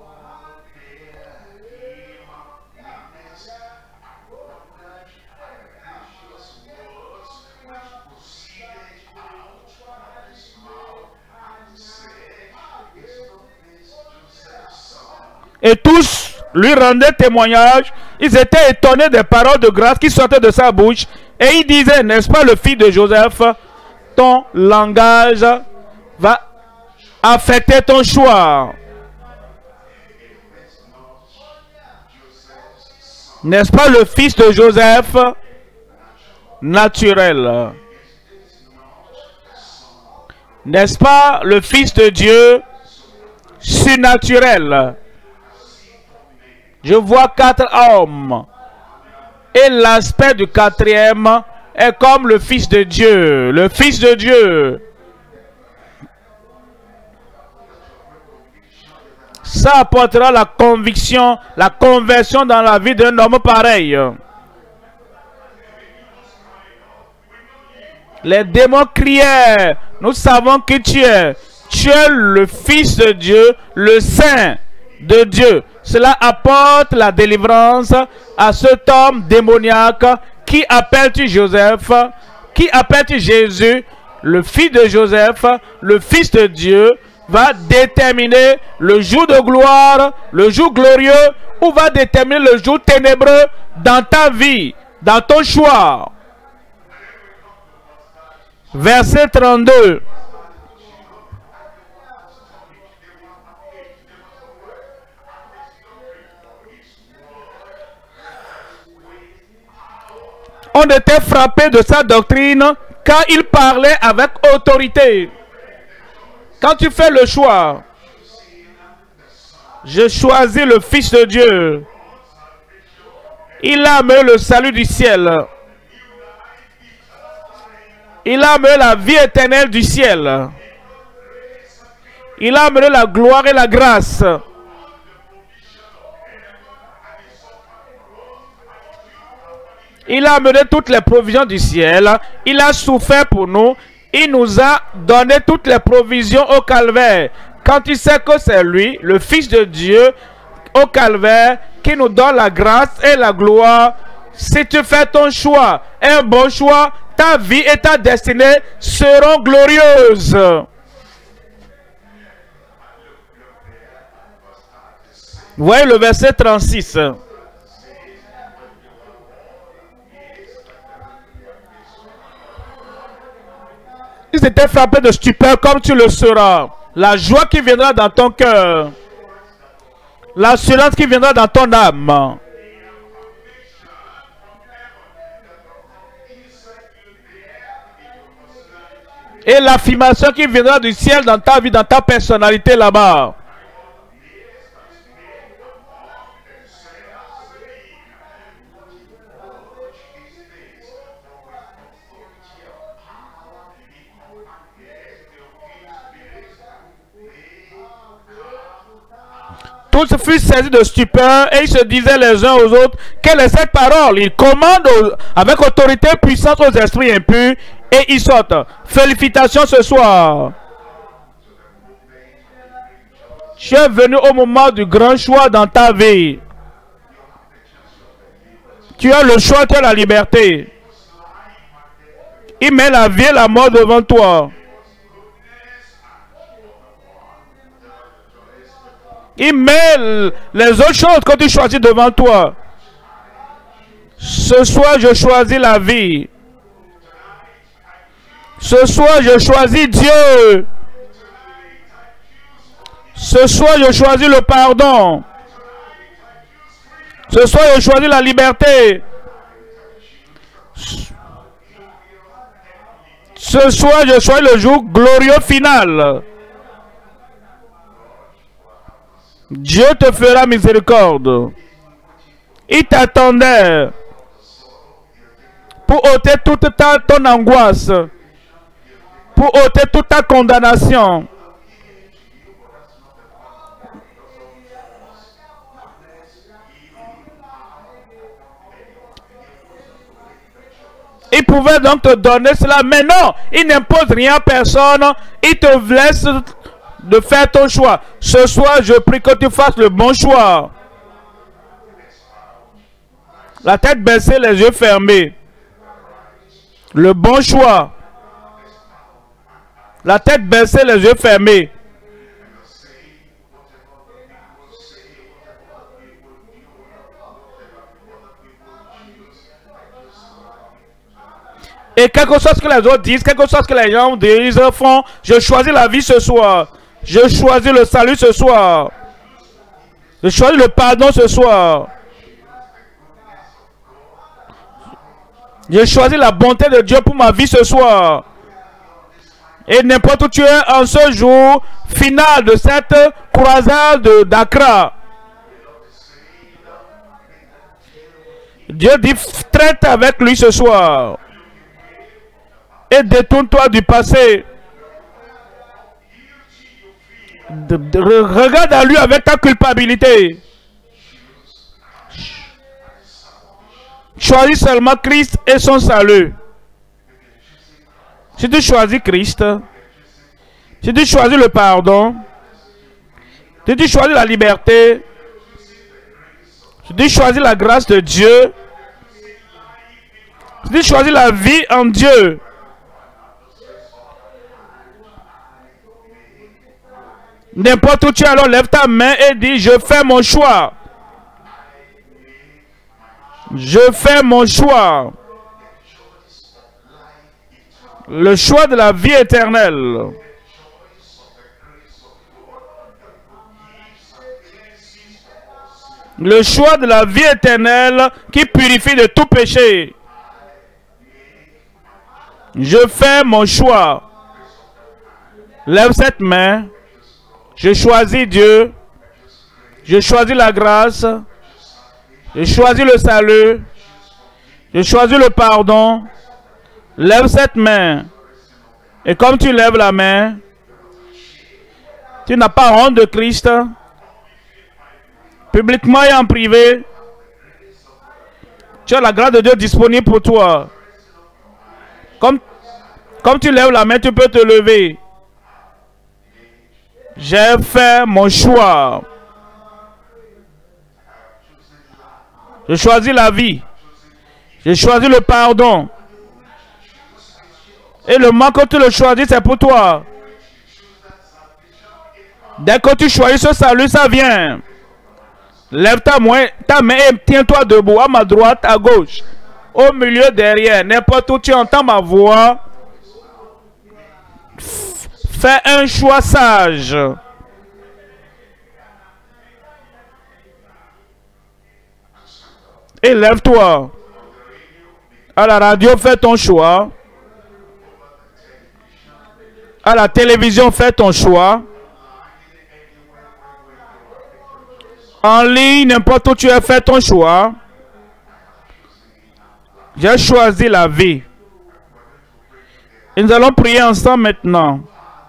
Et tous lui rendaient témoignage. Ils étaient étonnés des paroles de grâce qui sortaient de sa bouche. Et ils disaient, n'est-ce pas le fils de Joseph? Ton langage va affecter ton choix. N'est-ce pas le fils de Joseph naturel? N'est-ce pas le fils de Dieu surnaturel? Je vois 4 hommes. Et l'aspect du 4e est comme le Fils de Dieu. Le Fils de Dieu. Ça apportera la conviction, la conversion dans la vie d'un homme pareil. Les démons criaient, nous savons que tu es le Fils de Dieu, le Saint de Dieu. Cela apporte la délivrance à cet homme démoniaque. Qui appelle-tu Joseph? Qui appelle-tu Jésus? Le fils de Joseph, le Fils de Dieu, va déterminer le jour de gloire, le jour glorieux, ou va déterminer le jour ténébreux dans ta vie, dans ton choix. Verset 32. On était frappé de sa doctrine car il parlait avec autorité. Quand tu fais le choix, je choisis le Fils de Dieu. Il a amené le salut du ciel. Il a amené la vie éternelle du ciel. Il a amené la gloire et la grâce. Il a amené toutes les provisions du ciel. Il a souffert pour nous. Il nous a donné toutes les provisions au calvaire. Quand tu sais que c'est lui, le Fils de Dieu, au calvaire, qui nous donne la grâce et la gloire, si tu fais ton choix, un bon choix, ta vie et ta destinée seront glorieuses. Voyez le verset 36. Ils étaient frappés de stupeur comme tu le seras. La joie qui viendra dans ton cœur. L'assurance qui viendra dans ton âme. Et l'affirmation qui viendra du ciel dans ta vie, dans ta personnalité là-bas. Tous furent saisis de stupeur et ils se disaient les uns aux autres, quelle est cette parole? Ils commandent avec autorité puissante aux esprits impurs et ils sortent. Félicitations ce soir. Tu es venu au moment du grand choix dans ta vie. Tu as le choix, tu as la liberté. Il met la vie et la mort devant toi. Il met les autres choses que tu choisis devant toi. Ce soir, je choisis la vie. Ce soir, je choisis Dieu. Ce soir, je choisis le pardon. Ce soir, je choisis la liberté. Ce soir, je choisis le jour glorieux final. Dieu te fera miséricorde. Il t'attendait pour ôter toute ton angoisse, pour ôter toute ta condamnation. Il pouvait donc te donner cela, mais non, il n'impose rien à personne, il te laisse de faire ton choix. Ce soir, je prie que tu fasses le bon choix. La tête baissée, les yeux fermés. Le bon choix. La tête baissée, les yeux fermés. Et quelque chose que les autres disent, quelque chose que les gens disent, font, je choisis la vie ce soir. Je choisis le salut ce soir. Je choisis le pardon ce soir. Je choisis la bonté de Dieu pour ma vie ce soir. Et n'importe où tu es en ce jour final de cette croisade d'Accra. Dieu dit, traite avec lui ce soir. Et détourne-toi du passé. Regarde à lui avec ta culpabilité. Choisis seulement Christ et son salut. Si tu choisis Christ, si tu choisis le pardon, si tu choisis la liberté, si tu choisis la grâce de Dieu, si tu choisis la vie en Dieu, n'importe où tu es, alors lève ta main et dis, je fais mon choix. Je fais mon choix. Le choix de la vie éternelle. Le choix de la vie éternelle qui purifie de tout péché. Je fais mon choix. Lève cette main. Je choisis Dieu. Je choisis la grâce. Je choisis le salut. Je choisis le pardon. Lève cette main. Et comme tu lèves la main, tu n'as pas honte de Christ. Publiquement et en privé, tu as la grâce de Dieu disponible pour toi. Comme tu lèves la main, tu peux te lever. J'ai fait mon choix. Je choisis la vie. J'ai choisi le pardon. Et le moment que tu le choisis, c'est pour toi. Dès que tu choisis ce salut, ça vient. Lève ta main et tiens-toi debout, à ma droite, à gauche, au milieu, derrière. N'importe où tu entends ma voix, fais un choix sage. Et lève-toi. À la radio, fais ton choix. À la télévision, fais ton choix. En ligne, n'importe où tu es, fais ton choix. J'ai choisi la vie. Et nous allons prier ensemble maintenant.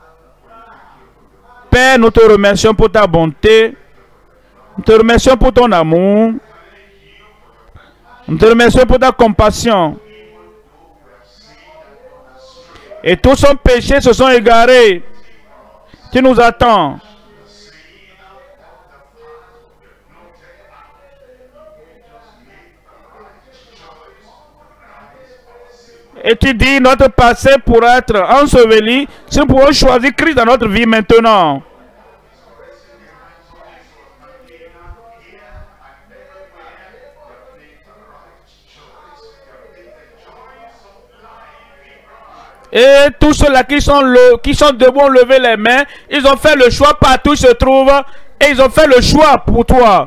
Père, nous te remercions pour ta bonté. Nous te remercions pour ton amour. Nous te remercions pour ta compassion. Et tous nos péchés se sont égarés. Tu nous attends. Et tu dis, notre passé pourrait être enseveli si nous pouvons choisir Christ dans notre vie maintenant. Et tous ceux-là qui sont debout ont levé les mains. Ils ont fait le choix partout où ils se trouvent. Et ils ont fait le choix pour toi.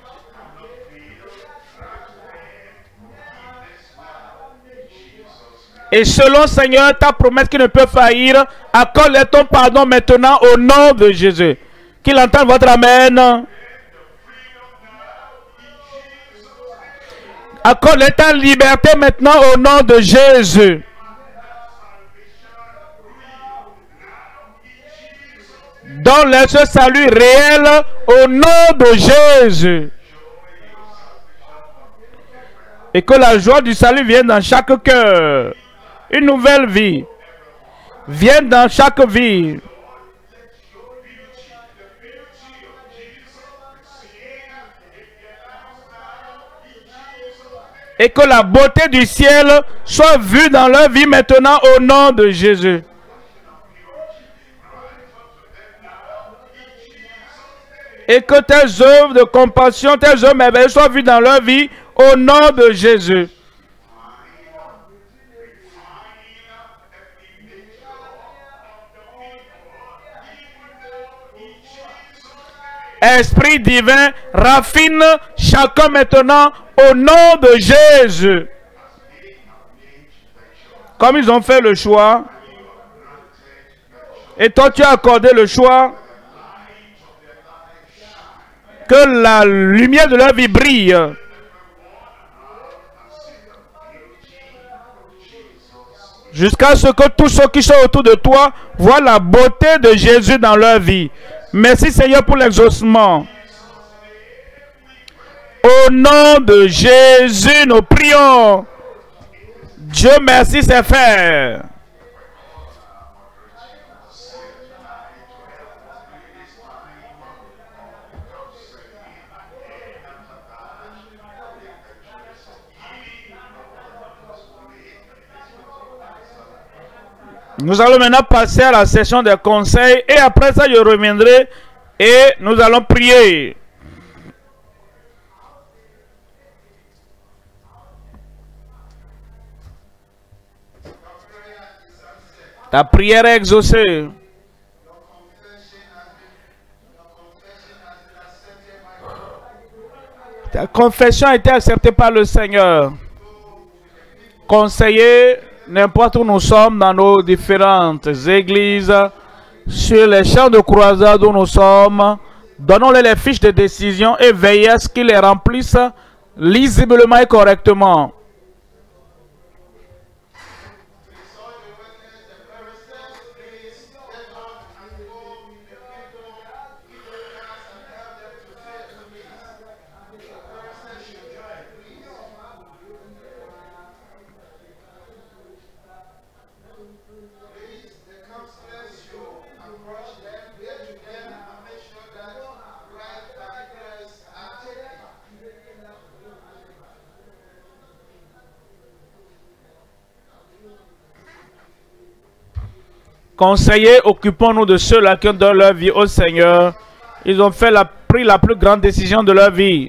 Et selon Seigneur, ta promesse qui ne peut faillir, accorde ton pardon maintenant au nom de Jésus. Qu'il entende votre Amen. Accorde ta liberté maintenant au nom de Jésus. Donne-leur ce salut réel au nom de Jésus. Et que la joie du salut vienne dans chaque cœur. Une nouvelle vie vienne dans chaque vie. Et que la beauté du ciel soit vue dans leur vie maintenant au nom de Jésus. Et que tes œuvres de compassion, tes œuvres merveilleuses soient vues dans leur vie au nom de Jésus. Esprit divin, raffine chacun maintenant au nom de Jésus. Comme ils ont fait le choix, et toi tu as accordé le choix, que la lumière de leur vie brille. Jusqu'à ce que tous ceux qui sont autour de toi voient la beauté de Jésus dans leur vie. Merci Seigneur pour l'exaucement. Au nom de Jésus, nous prions. Dieu merci, c'est fait. Nous allons maintenant passer à la session des conseils et après ça je reviendrai et nous allons prier. Ta prière est exaucée. Ta confession a été acceptée par le Seigneur. Conseiller n'importe où nous sommes dans nos différentes églises, sur les champs de croisade où nous sommes, donnons-les les fiches de décision et veillez à ce qu'ils les remplissent lisiblement et correctement. Conseillers, occupons-nous de ceux-là qui ont donné leur vie au Seigneur. Ils ont pris la plus grande décision de leur vie.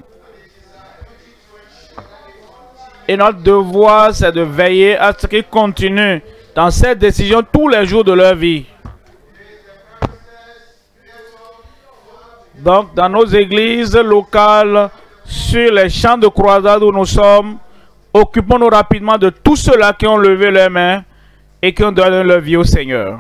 Et notre devoir, c'est de veiller à ce qu'ils continuent dans cette décision tous les jours de leur vie. Donc, dans nos églises locales, sur les champs de croisade où nous sommes, occupons-nous rapidement de tous ceux-là qui ont levé leurs mains et qui ont donné leur vie au Seigneur.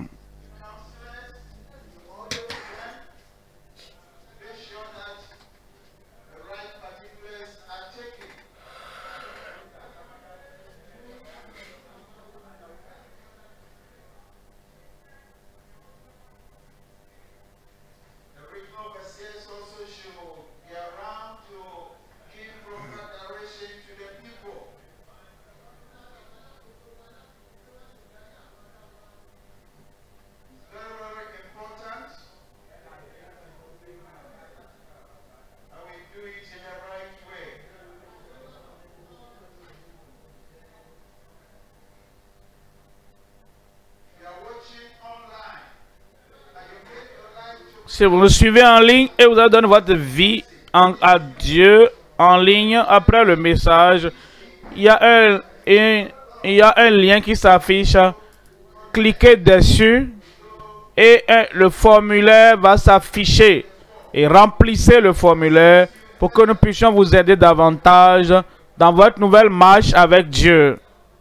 Si vous le suivez en ligne et vous avez donné votre vie à Dieu en ligne après le message, il y a un lien qui s'affiche. Cliquez dessus et le formulaire va s'afficher. Et remplissez le formulaire pour que nous puissions vous aider davantage dans votre nouvelle marche avec Dieu.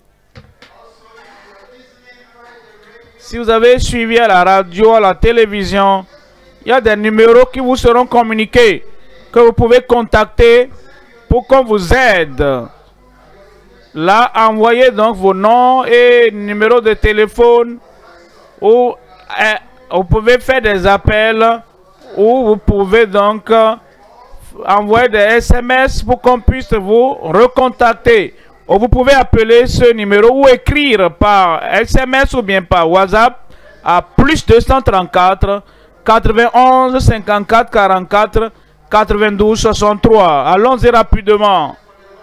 Si vous avez suivi à la radio, à la télévision, il y a des numéros qui vous seront communiqués, que vous pouvez contacter pour qu'on vous aide. Là, envoyez donc vos noms et numéros de téléphone, ou vous pouvez faire des appels, ou vous pouvez donc envoyer des SMS pour qu'on puisse vous recontacter. Ou vous pouvez appeler ce numéro ou écrire par SMS ou bien par WhatsApp à plus 234 91 54 44 92 63. Allons-y rapidement.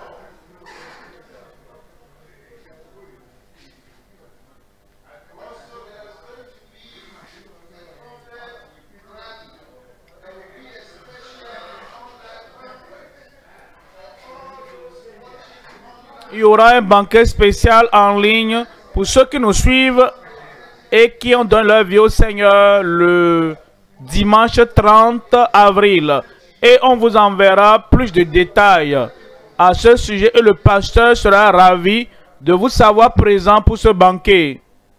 Il y aura un banquet spécial en ligne pour ceux qui nous suivent et qui ont donné leur vie au Seigneur le dimanche 30 avril. Et on vous enverra plus de détails à ce sujet et le pasteur sera ravi de vous savoir présent pour ce banquet.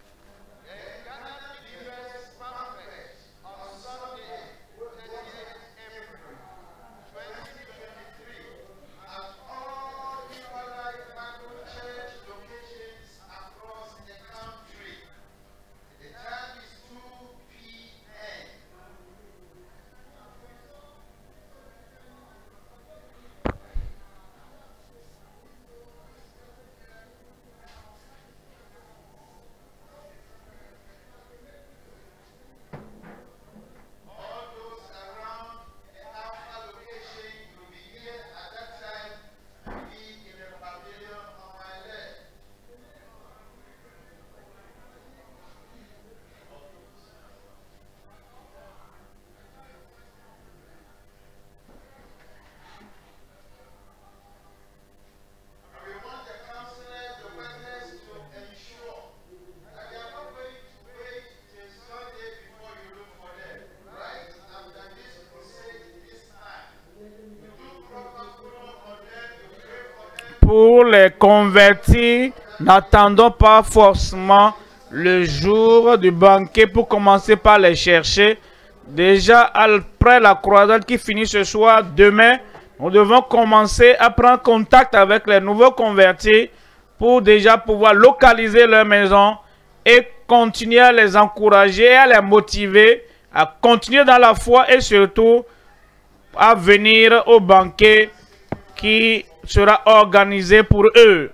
Pour les convertis, n'attendons pas forcément le jour du banquet pour commencer par les chercher. Déjà, après la croisade qui finit ce soir, demain, nous devons commencer à prendre contact avec les nouveaux convertis pour déjà pouvoir localiser leur maison et continuer à les encourager et à les motiver à continuer dans la foi et surtout à venir au banquet qui sera organisé pour eux.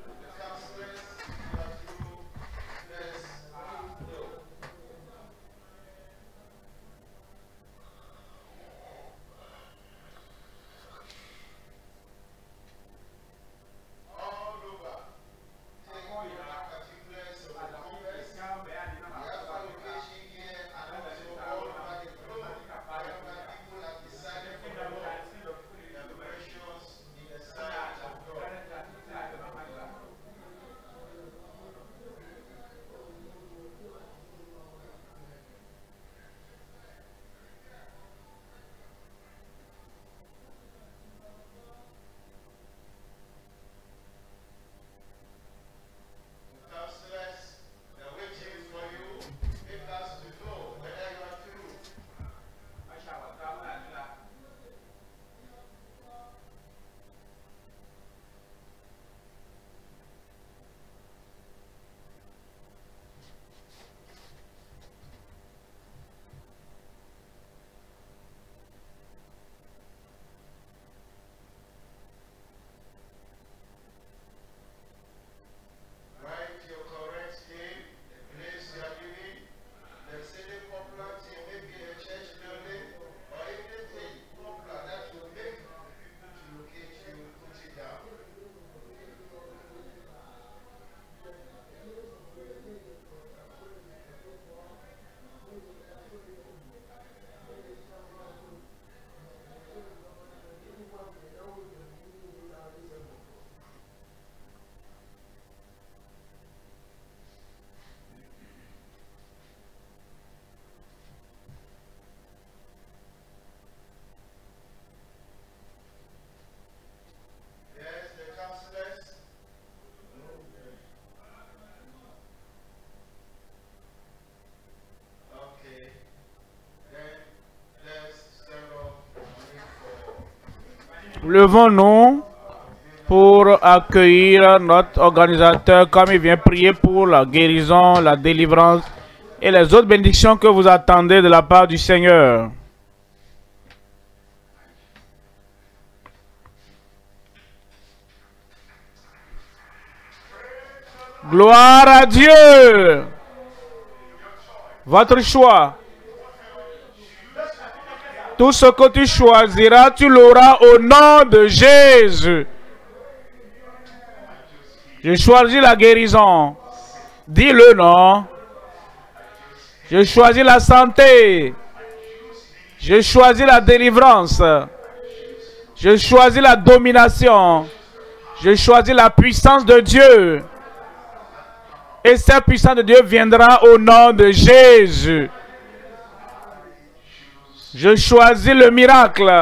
Levons-nous pour accueillir notre organisateur comme il vient prier pour la guérison, la délivrance et les autres bénédictions que vous attendez de la part du Seigneur. Gloire à Dieu. Votre choix. Tout ce que tu choisiras, tu l'auras au nom de Jésus. Je choisis la guérison. Dis-le, non. Je choisis la santé. Je choisis la délivrance. Je choisis la domination. Je choisis la puissance de Dieu. Et cette puissance de Dieu viendra au nom de Jésus. Je choisis le miracle.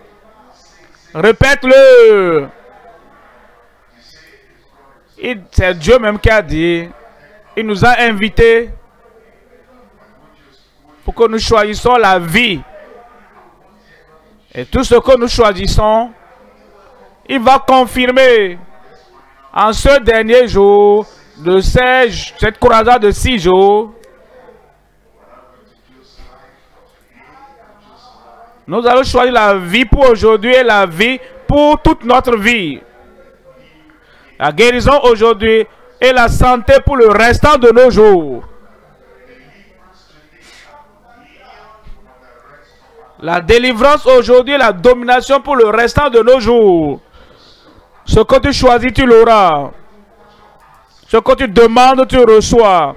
Répète-le. C'est Dieu même qui a dit. Il nous a invités pour que nous choisissions la vie. Et tout ce que nous choisissons, il va confirmer en ce dernier jour de cette croisade de 6 jours. Nous allons choisir la vie pour aujourd'hui et la vie pour toute notre vie. La guérison aujourd'hui et la santé pour le restant de nos jours. La délivrance aujourd'hui et la domination pour le restant de nos jours. Ce que tu choisis, tu l'auras. Ce que tu demandes, tu reçois.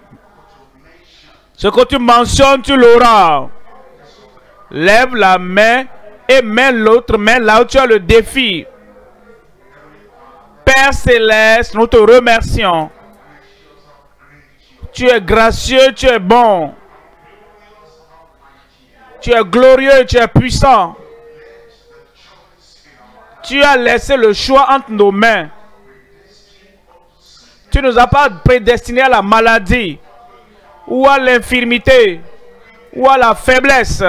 Ce que tu mentionnes, tu l'auras. Lève la main et mets l'autre main là où tu as le défi. Père Céleste, nous te remercions. Tu es gracieux, tu es bon. Tu es glorieux, tu es puissant. Tu as laissé le choix entre nos mains. Tu ne nous as pas prédestinés à la maladie, ou à l'infirmité, ou à la faiblesse,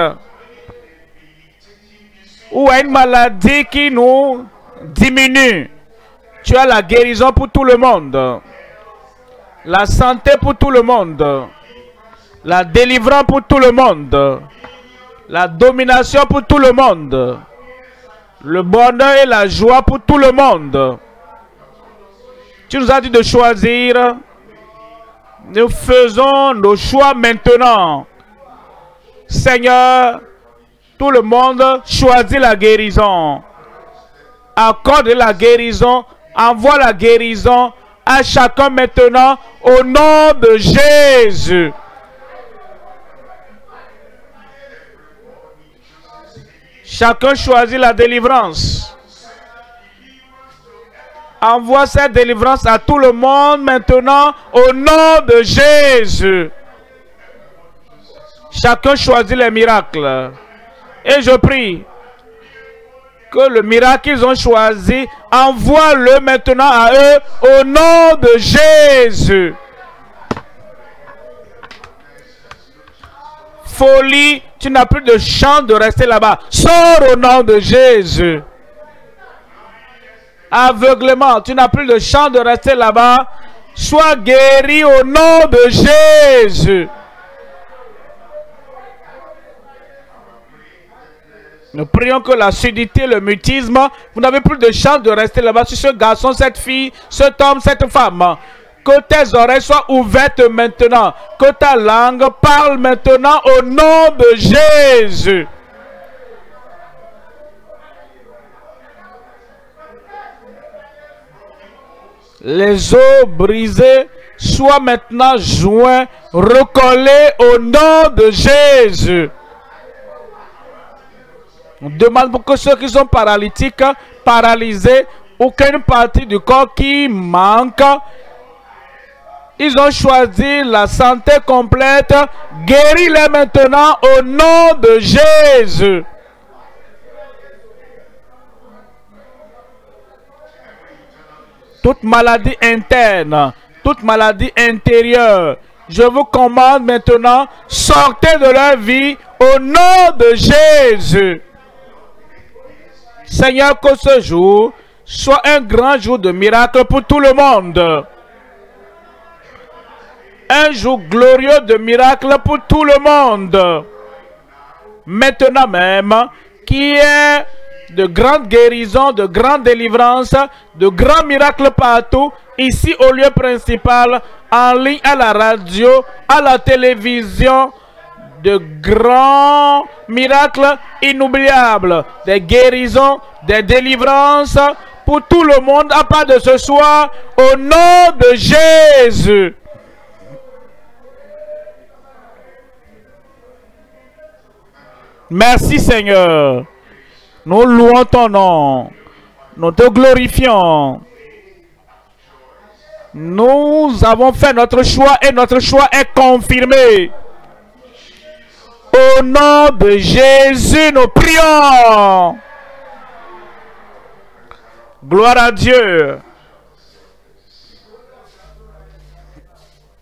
ou à une maladie qui nous diminue. Tu as la guérison pour tout le monde, la santé pour tout le monde, la délivrance pour tout le monde, la domination pour tout le monde, le bonheur et la joie pour tout le monde. Tu nous as dit de choisir. Nous faisons nos choix maintenant. Seigneur, tout le monde choisit la guérison. Accorde la guérison. Envoie la guérison à chacun maintenant au nom de Jésus. Chacun choisit la délivrance. Envoie cette délivrance à tout le monde maintenant au nom de Jésus. Chacun choisit les miracles. Et je prie que le miracle qu'ils ont choisi, envoie-le maintenant à eux au nom de Jésus. Folie, tu n'as plus de chance de rester là-bas. Sors au nom de Jésus. Aveuglement, tu n'as plus de chance de rester là-bas. Sois guéri au nom de Jésus. Nous prions que la surdité, le mutisme, vous n'avez plus de chance de rester là-bas sur ce garçon, cette fille, cet homme, cette femme. Que tes oreilles soient ouvertes maintenant. Que ta langue parle maintenant au nom de Jésus. Les os brisés soient maintenant joints, recollés au nom de Jésus. On demande pour que ceux qui sont paralytiques, paralysés, aucune partie du corps qui manque, ils ont choisi la santé complète. Guéris-les maintenant au nom de Jésus. Toute maladie interne, toute maladie intérieure, je vous commande maintenant, sortez de leur vie au nom de Jésus. Seigneur, que ce jour soit un grand jour de miracle pour tout le monde. Un jour glorieux de miracle pour tout le monde. Maintenant même, qui est de grandes guérisons, de grandes délivrances, de grands miracles partout, ici au lieu principal, en ligne, à la radio, à la télévision, de grands miracles inoubliables, des guérisons, des délivrances pour tout le monde à part de ce soir, au nom de Jésus. Merci Seigneur. Nous louons ton nom. Nous te glorifions. Nous avons fait notre choix et notre choix est confirmé. Au nom de Jésus, nous prions. Gloire à Dieu.